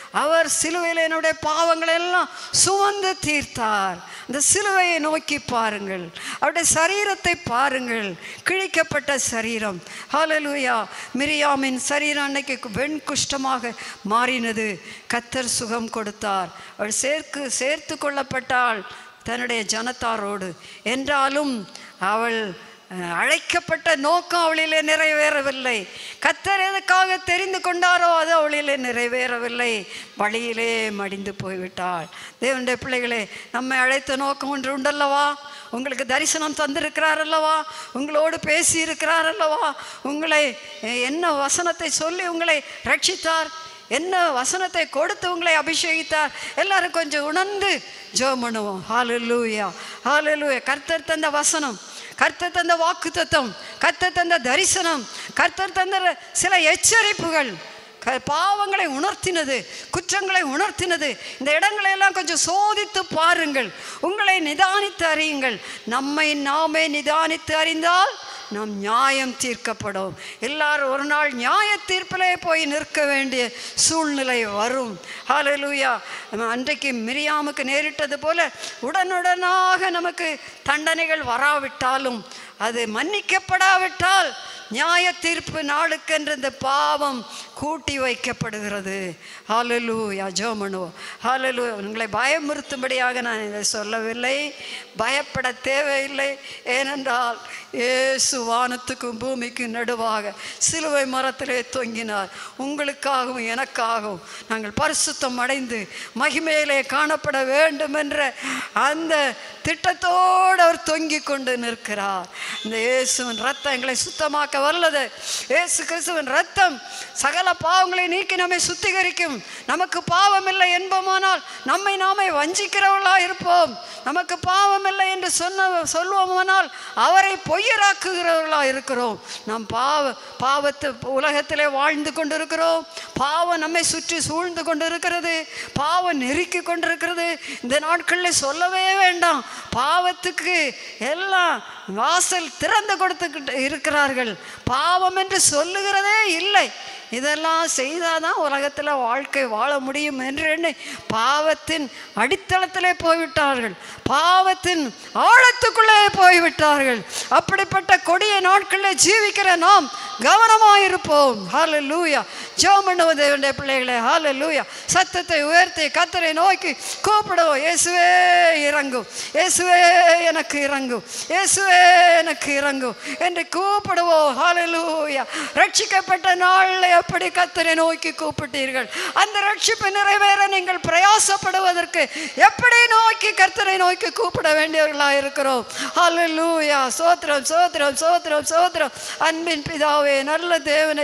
அவர் சிலுவையில் என்னுடைய பாவங்களை எல்லாம் சுமந்து தீர்த்தார். இந்த சிலுவையை நோக்கி பாருங்கள், அவருடைய சரீரத்தை பாருங்கள், கிழிக்கப்பட்ட சரீரம். ஹல்லேலூயா. மிரியாமின் சரீரம் அன்னைக்கு வெண் குஷ்டமாக மாறினது. கர்த்தர் சுகம் கொடுத்தார். அவள் சேர்க்கு சேர்த்து கொள்ளப்பட்டாள் தன்னுடைய ஜனத்தாரோடு. என்றாலும் அவள் அழைக்கப்பட்ட நோக்கம் அவளிலே நிறைவேறவில்லை. கர்த்தர் எதுக்காக தெரிந்து கொண்டாரோ அது அவளிலே நிறைவேறவில்லை. வழியிலே மடிந்து போய்விட்டாள். தேவனுடைய பிள்ளைகளே, நம்மை அழைத்த நோக்கம் ஒன்று உண்டல்லவா? உங்களுக்கு தரிசனம் தந்திருக்கிறார் அல்லவா? உங்களோடு பேசி இருக்கிறார் அல்லவா? உங்களை என்ன வசனத்தை சொல்லி உங்களை ரட்சித்தார், என்ன வசனத்தை கொடுத்து உங்களை அபிஷேகித்தார். எல்லாரும் கொஞ்சம் உணர்ந்து ஜெபம் பண்ணுவோம். ஹல்லேலூயா, ஹல்லேலூயா. கர்த்தர் தந்த வசனம், கர்த்தர் தந்த வாக்கு தத்தம், கர்த்தர் தந்த தரிசனம், கர்த்தர் தந்த சில எச்சரிப்புகள் க பாவங்களை உணர்த்தினது, குற்றங்களை உணர்த்தினது. இந்த இடங்களை எல்லாம் கொஞ்சம் சோதித்து பாருங்கள், உங்களை நிதானித்து அறியுங்கள். நம்மை நாமே நிதானித்து அறிந்தால் நாம் நியாயம் தீர்க்கப்படும். எல்லாரும் ஒரு நாள் நியாய தீர்ப்பிலே போய் நிற்க வேண்டிய சூழ்நிலை வரும். ஹல்லேலூயா. அன்றைக்கு மிரியாமுக்கு நேரிட்டது போல உடனுடனாக நமக்கு தண்டனைகள் வராவிட்டாலும், அது மன்னிக்கப்படாவிட்டால் நியாய தீர்ப்பு நாளுக்கென்று இந்த பாவம் கூட்டி வைக்கப்படுகிறது. ஹல்லேலூயா. ஜெபம் பண்ணுவோம். ஹல்லேலூயா. உங்களை பயமுறுத்தும்படியாக நான் இதை சொல்லவில்லை, பயப்பட தேவையில்லை. ஏனென்றால் இயேசு வானத்துக்கும் பூமிக்கும் நடுவாக சிலுவை மரத்திலே தொங்கினார். உங்களுக்காகவும் எனக்காகவும் நாங்கள் பரிசுத்தம் அடைந்து மகிமையிலே காணப்பட வேண்டும் என்ற அந்த திட்டத்தோடு அவர் தொங்கி கொண்டு நிற்கிறார். இந்த இயேசுவின் ரத்தம் எங்களை சுத்தமாக்க வல்லது. இயேசு கிறிஸ்துவின் ரத்தம் சகல பாவங்களை நீக்கி நம்மை சுத்திகரிக்கும். நமக்கு பாவம் இல்லை என்போமானால் நம்மை நாமே வஞ்சிக்கிறவர்களா இருப்போம். நமக்கு பாவம் இல்லை என்று சொன்ன சொல்வோமானால் அவரை பொய்யராக்குகிறவர்களா இருக்கிறோம். நாம் பாவ பாவத்து உலகத்திலே வாழ்ந்து கொண்டிருக்கிறோம். பாவம் நம்மை சுற்றி சூழ்ந்து கொண்டிருக்கிறது, பாவம் நெருக்கி கொண்டிருக்கிறது. இந்த நாட்களில் சொல்லவே வேண்டாம், பாவத்துக்கு எல்லாம் வாசல் திறந்து கொடுத்துக்கிட்டு இருக்கிறார்கள். பாவம் என்று சொல்லுகிறதே இல்லை. இதெல்லாம் செய்தாதான் உலகத்தில் வாழ்க்கை வாழ முடியும் என்று எண்ணி பாவத்தின் அடித்தளத்திலே போய்விட்டார்கள், பாவத்தின் ஆழத்துக்குள்ளே போய்விட்டார்கள். அப்படிப்பட்ட கொடிய நாட்களில் ஜீவிக்கிற நாம் கவனமாயிருப்போம். ஹல்லேலூயா. ஜெபம் பண்ணுவோம் தேவனுடைய பிள்ளைகளே. ஹல்லேலூயா. சத்தத்தை உயர்த்தி கர்த்தரை நோக்கி கூப்பிடுவோம். இயேசுவே இறங்கும், இயேசுவே எனக்கு இறங்கும், இயேசுவே எனக்கு இறங்கும் என்று கூப்பிடுவோம். ஹல்லேலூயா. ரட்சிக்கப்பட்ட நாளில் எப்படி கர்த்தரை நோக்கி கூப்பிட்டீர்கள், அந்த ரட்சிப்பு நிறைவேற நீங்கள் பிரயாசப்படுவதற்கு எப்படி நோக்கி கர்த்தரை நோக்கி கூப்பிட வேண்டியவர்களாக இருக்கிறோம். ஹல்லேலூயா. சோத்திரம், சோத்திரம், சோத்திரம், சோத்திரம். அன்பின் பிதாவே, நல்ல தேவனே,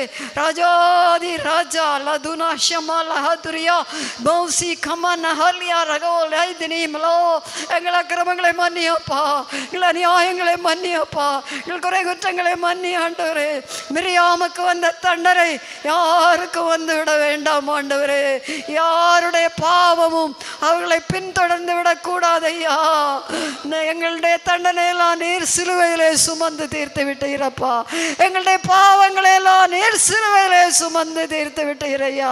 ராஜாதி ராஜா, லதுனா ஷமா லஹதுரியா பௌசி கமன ஹலியா ரகோ லைதினி மலோ. எங்கள் அக்கிரமங்களை மன்னியப்பா, எங்கள் அநியாயங்களை மன்னியப்பா, எங்கள் குறை குற்றங்களை மன்னி ஆண்டவரே. மிரியாமுக்கு வந்த தண்டனை யாருக்கு வந்து விட வேண்டாம் ஆண்டவரே. யாருடைய பாவமும் அவர்களை பின்தொடர்ந்து விடக்கூடாது ஐயா. எங்களுடைய தண்டனையெல்லாம் நீர் சிலுவையிலே சுமந்து தீர்த்து விட்டீரப்பா. எங்களுடைய பாவங்களை எல்லாம் நீர் சிலுவையிலே சுமந்து தீர்த்து விட்டீரையா.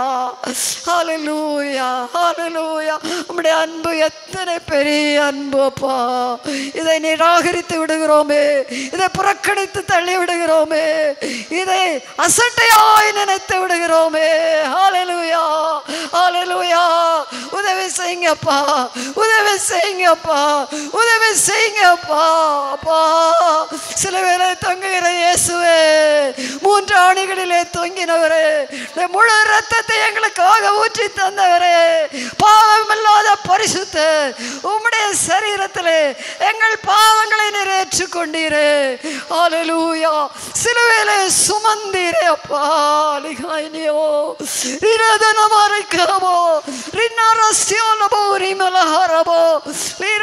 ஹல்லேலூயா, ஹல்லேலூயா. உம்முடைய அன்பு எத்தனை பெரிய அன்பு அப்பா. இதை நிராகரித்து விடுகிறோமே, இதை புறக்கணித்து தள்ளி விடுகிறோமே, இதை அசட்டையாய் நினைத்து விடுகிறோமே. ஹல்லேலூயா, ஹல்லேலூயா. உதவி செய்யுங்கப்பா, உதவி செய்யுங்கப்பா, உதவி செய்யுங்கப்பா. அப்பா, சிலுவையிலே தொங்குகிற இயேசுவே, மூன்று ஆணிகளிலே தொங்கினவரே, முழு ரத்தத்தை எங்களுக்காக ஊற்றி தந்தவரே, பாவமில்லாத பரிசுத்த உம்முடைய சரீரத்திலே எங்கள் பாவங்களை நிறைவேற்றி கொண்டீரே. ஹல்லேலூயா. சிலுவையிலே சுமந்தீரே அப்பா. லிகாயினியோ ரிரதனமாரிக்கமோ ரின்னரஸ்யோலபோ ரிமலஹரபோ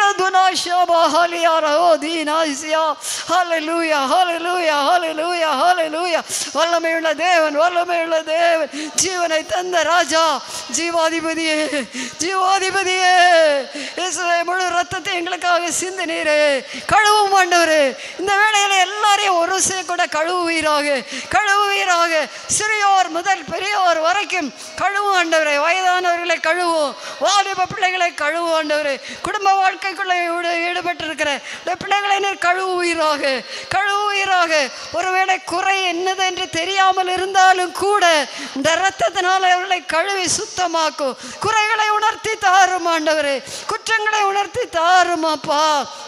லிரதுனாஷபோ ஹலியாரோ தீனாசியா. ஹல்லேலூயா, ஹல்லேலூயா, ஹல்லேலூயா. ஹல்லேலூயா. வல்லமையுள்ள தேவன், வல்லமையுள்ள தேவன், ஜீவனை தந்த ராஜா, ஜீவாதிபதியே, ஜீவாதிபதியே, இயேசுவே முழு ரத்தத்தை எங்களுக்காக சிந்தினீரே, கழுவும் ஆண்டவரே. இந்த வேளையில எல்லாரையும் ஒரு சில கூட கழுவுவீராக, கழுவுவீராக. சிறியோர் முதல் பெரியோர் வரைக்கும் கழுவும் ஆண்டவரே. வயதானவர்களை கழுவும், வாலிப பிள்ளைகளை கழுவும் ஆண்டவரே. குடும்ப வாழ்க்கைக்குள்ள ஈடுபட்டிருக்கிற இந்த பிள்ளைகளை நீர் கழுவுவீராக, கழுவுவீராக. ஒருவேளை குறை என்னது என்று தெரியாமல் இருந்தாலும் கூட இந்த இரத்தத்தினால் அவர்களை கழுவி சுத்தமாக்கும். குறைகளை உணர்த்தி தாரும் ஆண்டவரே, குற்றங்களை உணர்த்தி தாருமாப்பா.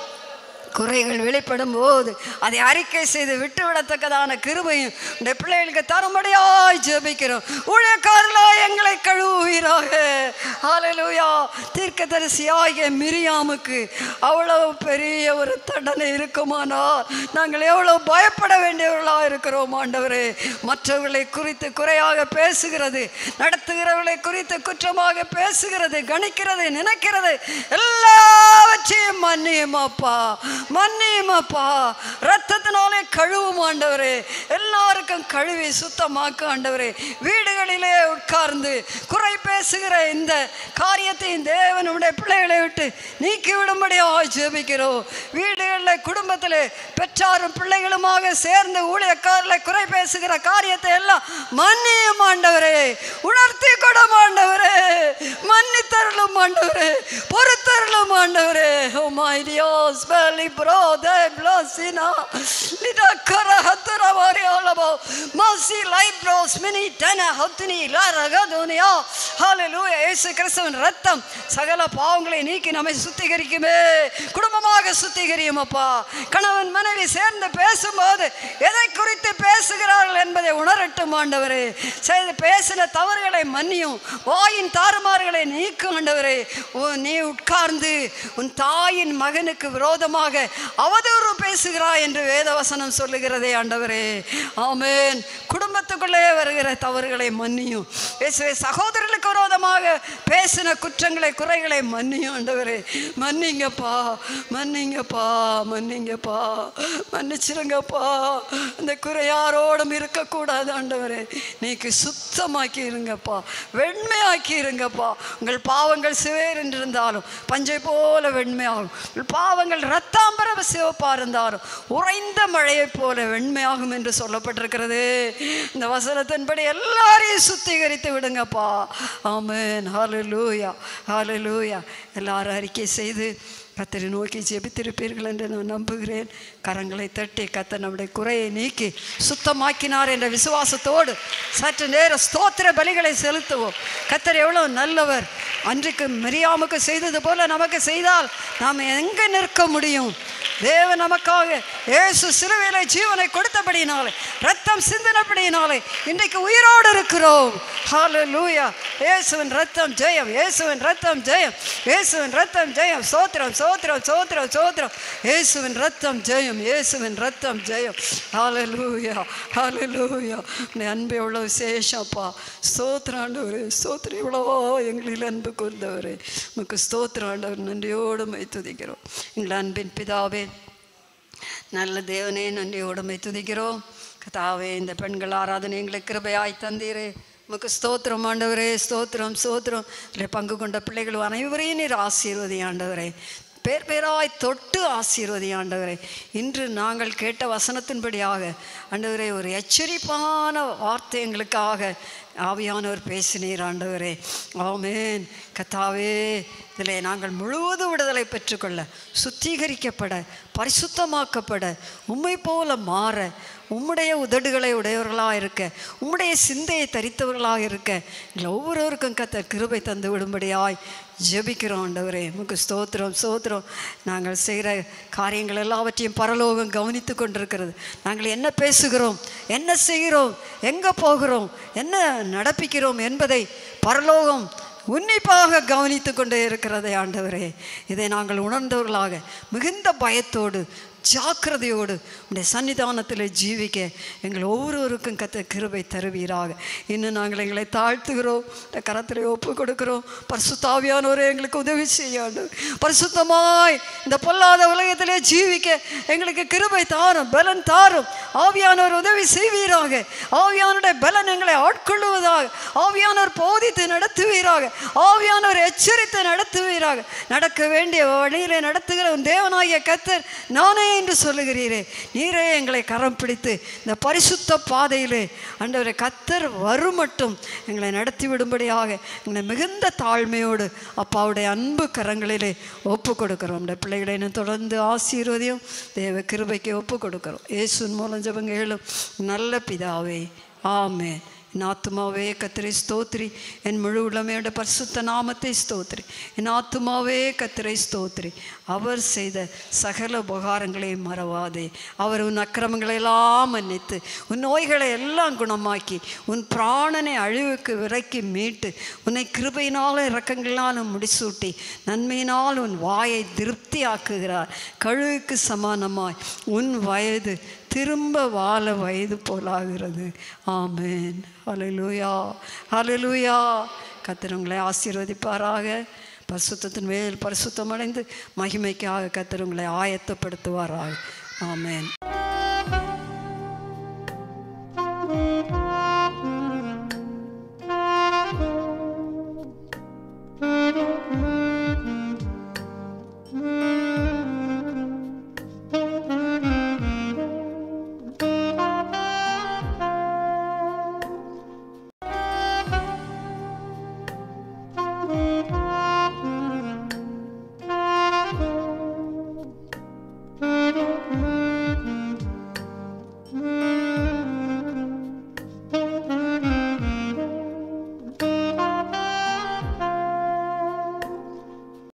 குறைகள் வெளிப்படும் போது அதை அறிக்கை செய்து விட்டுவிடத்தக்கதான கிருபையும் இந்த பிள்ளைகளுக்கு தரும்படியாய் ஜெபிக்கிறோம். ஊழியக்காரர்களாய் எங்களை கழுவுவீராக. ஹல்லேலூயா. தீர்க்கதரிசியாகிய மிரியாமுக்கு அவ்வளவு பெரிய ஒரு தண்டனை இருக்குமானால் நாங்கள் எவ்வளவு பயப்பட வேண்டியவர்களாக இருக்கிறோம் ஆண்டவரே. மற்றவர்களை குறித்து குறையாக பேசுகிறது, நடத்துகிறவர்களை குறித்து குற்றமாக பேசுகிறது, கணிக்கிறது, நினைக்கிறது எல்லாவற்றையும் மன்னியுமாப்பா, மன்னியுமாப்பா. ரத்தத்தினாலே கழுவும் ஆண்டவரே. எல்லாருக்கும் கழுவி சுத்தமாக்க ஆண்டவரே. வீடுகளிலே உட்கார்ந்து குறை பேசுகிற இந்த காரியத்தை தேவனுடைய பிள்ளைகளை விட்டு நீக்கி விடும்படியாக ஜெபிக்கிறோம். வீடுகளில் குடும்பத்தில் பெற்றாரும் பிள்ளைகளுமாக சேர்ந்து ஊழியக்காரர்களை குறை பேசுகிற காரியத்தை எல்லாம் மன்னியும் ஆண்டவரே. உணர்த்தி கொடும் ஆண்டவரே, மன்னித்தருளும் ஆண்டவரே, பொறுத்தருளும் ஆண்டவரே. ஓ மை டியர்ஸ் வெலி bro de blosina lida kara hatara vari alabo masi life bros mini tana hotni la ragadunia. hallelujah. இயேசு கிறிஸ்துவின் ரத்தம் சகல பாவங்களை நீக்கி நம்மை சுத்திகரிக்குமே. குடும்பமாக சுத்திகரியும் அப்பா. கணவன் மனைவி சேர்ந்து பேசும்போது எதை குறித்து பேசுகிறார்கள் என்பதை உணரட்டும் ஆண்டவரே. செய்து பேசின தவறுகளை மன்னியும், வாயின் தாறுமாறுகளை நீக்கும் ஆண்டவரே. நீ உட்கார்ந்து உன் தாயின் மகனுக்கு விரோதமாக அவதூறு பேசுகிறாய் என்று வேதவசனம் சொல்லுகிறதே ஆண்டவரே. ஆமென். குடும்பத்துக்குள்ளே வருகிற தவறுகளை மன்னியும். சகோதரர்களுக்கு விரோதமாக பேசின குற்றங்களை குறைகளை மன்னியும் ஆண்டவரே. மன்னிங்கப்பா, மன்னிங்கப்பா, மன்னிங்கப்பா, மன்னிச்சிருங்கப்பா. இந்த குறை யாரோடும் இருக்கக்கூடாது ஆண்டவரே. நீக்கு சுத்தமாக்கி இருங்கப்பா, வெண்மையாக்கி இருங்கப்பா. உங்கள் பாவங்கள் சிவேர் என்றிருந்தாலும் பஞ்சை போல வெண்மையாகும். உங்கள் பாவங்கள் ரத்தாம்பர சிவப்பா இருந்தாலும் உறைந்த மழையை போல வெண்மையாகும் என்று சொல்லப்பட்டிருக்கிறது. இந்த வசனத்தின்படி எல்லாரையும் சுத்திகரித்து விடுங்கப்பா. ஆமென். ஹல்லேலூயா, ஹல்லேலூயா. எல்லாரும் அறிக்கை செய்து கர்த்தரை நோக்கி ஜெபித்திருப்பீர்கள் என்று நான் நம்புகிறேன். கரங்களை தட்டி கர்த்தர் நம்முடைய குறையை நீக்கி சுத்தமாக்கினார் என்ற விசுவாசத்தோடு சற்று நேர ஸ்தோத்திர பலிகளை செலுத்துவோம். கர்த்தர் எவ்வளவு நல்லவர். அன்றைக்கு மிரியாமுக்கு செய்தது போல நமக்கு செய்தால் நாம் எங்கே நிற்க முடியும்? தேவன் நமக்காக இயேசு சிலுவையிலே ஜீவனை கொடுத்தபடியினாலே, ரத்தம் சிந்தினபடியினாலே இன்றைக்கு உயிரோடு இருக்கிறோம். ஹல்லேலூயா. இயேசுவின் ரத்தம் ஜெயம், இயேசுவின் ரத்தம் ஜெயம், இயேசுவின் ரத்தம் ஜெயம். சோத்திரம், சோத்திரம், சோத்திரம், சோத்திரம். இயேசுவின் ரத்தம் ஜெயம், இயேசுவின் ரத்தம் ஜெயம். ஹல்லேலூயா, ஹல்லேலூயா. உன்னை அன்பு எவ்வளோ விசேஷப்பா. ஸ்தோத்திரம் ஆண்டவரே, ஸ்தோத்திரம். இவ்வளவோ எங்களில் அன்பு கொண்டவரே, உமக்கு ஸ்தோத்திரம் ஆண்டவர். நன்றியோடு மை துதிக்கிறோம். எங்கள் அன்பின் பிதாவே, நல்ல தேவனே, நன்றியோடு மை துதிக்கிறோம். கர்த்தாவே, இந்த பெண்கள் ஆராதனை எங்களுக்கு கிருபையாய் தந்தீரே, உமக்கு ஸ்தோத்திரம் ஆண்டவரே. ஸ்தோத்திரம், ஸ்தோத்திரம். இதில் பங்கு கொண்ட பிள்ளைகள் அனைவரையும் நீர் ஆசீர்வதி ஆண்டவரே. பேர் பேராய் தொட்டு ஆசீர்வதி ஆண்டவரே. இன்று நாங்கள் கேட்ட வசனத்தின்படியாக ஆண்டவரே ஒரு எச்சரிப்பான வார்த்தை எங்களுக்காக ஆவியானவர் பேசினீர் ஆண்டவரே. ஆமென். கர்த்தாவே, இதில் நாங்கள் முழுவதும் விடுதலை பெற்றுக்கொள்ள, சுத்திகரிக்கப்பட, பரிசுத்தமாக்கப்பட, உம்மை போல மாற, உம்முடைய உதடுகளை உடையவர்களாக இருக்க, உம்முடைய சிந்தையை தரித்தவர்களாக இருக்க இல்லை ஒவ்வொருவருக்கும் கர்த்தர் கிருபை தந்து விடும்படியாய் ஜெபிக்கிறோம் ஆண்டவரே. உமக்கு ஸ்தோத்திரம், ஸ்தோத்திரம். நாங்கள் செய்கிற காரியங்கள் எல்லாவற்றையும் பரலோகம் கவனித்து கொண்டிருக்கிறது. நாங்கள் என்ன பேசுகிறோம், என்ன செய்கிறோம், எங்கே போகிறோம், என்ன நடப்பிக்கிறோம் என்பதை பரலோகம் உன்னிப்பாக கவனித்து கொண்டே இருக்கிறதே ஆண்டவரே. இதை நாங்கள் உணர்ந்தவர்களாக மிகுந்த பயத்தோடு ஜாக்கிரதையோடு உடைய சன்னிதானத்தில் ஜீவிக்க எங்கள் ஒவ்வொருவருக்கும் கத்த கிருபை தருவீராக. இன்னும் நாங்கள் எங்களை தாழ்த்துகிறோம், இந்த கரத்தில் ஒப்பு கொடுக்கிறோம். பரிசுத்தாவியானவரே எங்களுக்கு உதவி செய்யணும். பரிசுத்தமாய் இந்த பொல்லாத உலகத்திலே ஜீவிக்க எங்களுக்கு கிருபை தாரும், பலன் தாரும். ஆவியானவர் உதவி செய்வீராக. ஆவியானுடைய பலன் எங்களை ஆட்கொள்ளுவதாக. ஆவியானவர் போதித்து நடத்துவீராக. ஆவியானவர் எச்சரித்து நடத்துவீராக. நடக்க வேண்டிய வழியிலே நடத்துகிற உன் தேவனாகிய கர்த்தர் நானே என்று சொல்லுகிறீரே. நீரே எங்களை கரம் பிடித்து இந்த பரிசுத்த பாதையிலே ஆண்டவரே கர்த்தர் வரும் மட்டும் எங்களை நடத்தி விடும்படியாக எங்களை மிகுந்த தாழ்மையோடு அப்பாவுடைய அன்பு கரங்களிலே ஒப்பு கொடுக்கிறோம். இந்த பிள்ளைகளை தொடர்ந்து ஆசீர்வதியும் தேவ கிருபைக்கு ஒப்பு கொடுக்கிறோம். இயேசுவின் மூலம் ஜெபங்க கேளும் நல்ல பிதாவே, ஆமென். என் ஆத்துமாவே கர்த்தரை ஸ்தோத்திரி, என் முழு உளமையோட பரிசுத்த நாமத்தை ஸ்தோத்திரி. என் ஆத்துமாவே கர்த்தரை ஸ்தோத்திரி, அவர் செய்த சகல உபகாரங்களை மறவாதே. அவர் உன் அக்கிரமங்களை எல்லாம் மன்னித்து உன் நோய்களை எல்லாம் குணமாக்கி உன் பிராணனை அழிவுக்கு விலக்கி மீட்டு உன்னை கிருபையினாலும் இரக்கங்களாலும் முடிசூட்டி நன்மையினால் உன் வாயை திருப்தி ஆக்குகிறார். கழுகுக்கு சமானமாய் உன் வயது திரும்ப வாழ வயது போலாகிறது. ஆமென். ஹல்லேலூயா, ஹல்லேலூயா. கர்த்தர் உங்களை ஆசீர்வதிப்பாராக. பரிசுத்தத்தின் மேல் பரிசுத்தம் அடைந்து மகிமைக்காக கர்த்தர் உங்களை ஆயத்தப்படுத்துவாராக. ஆமென்.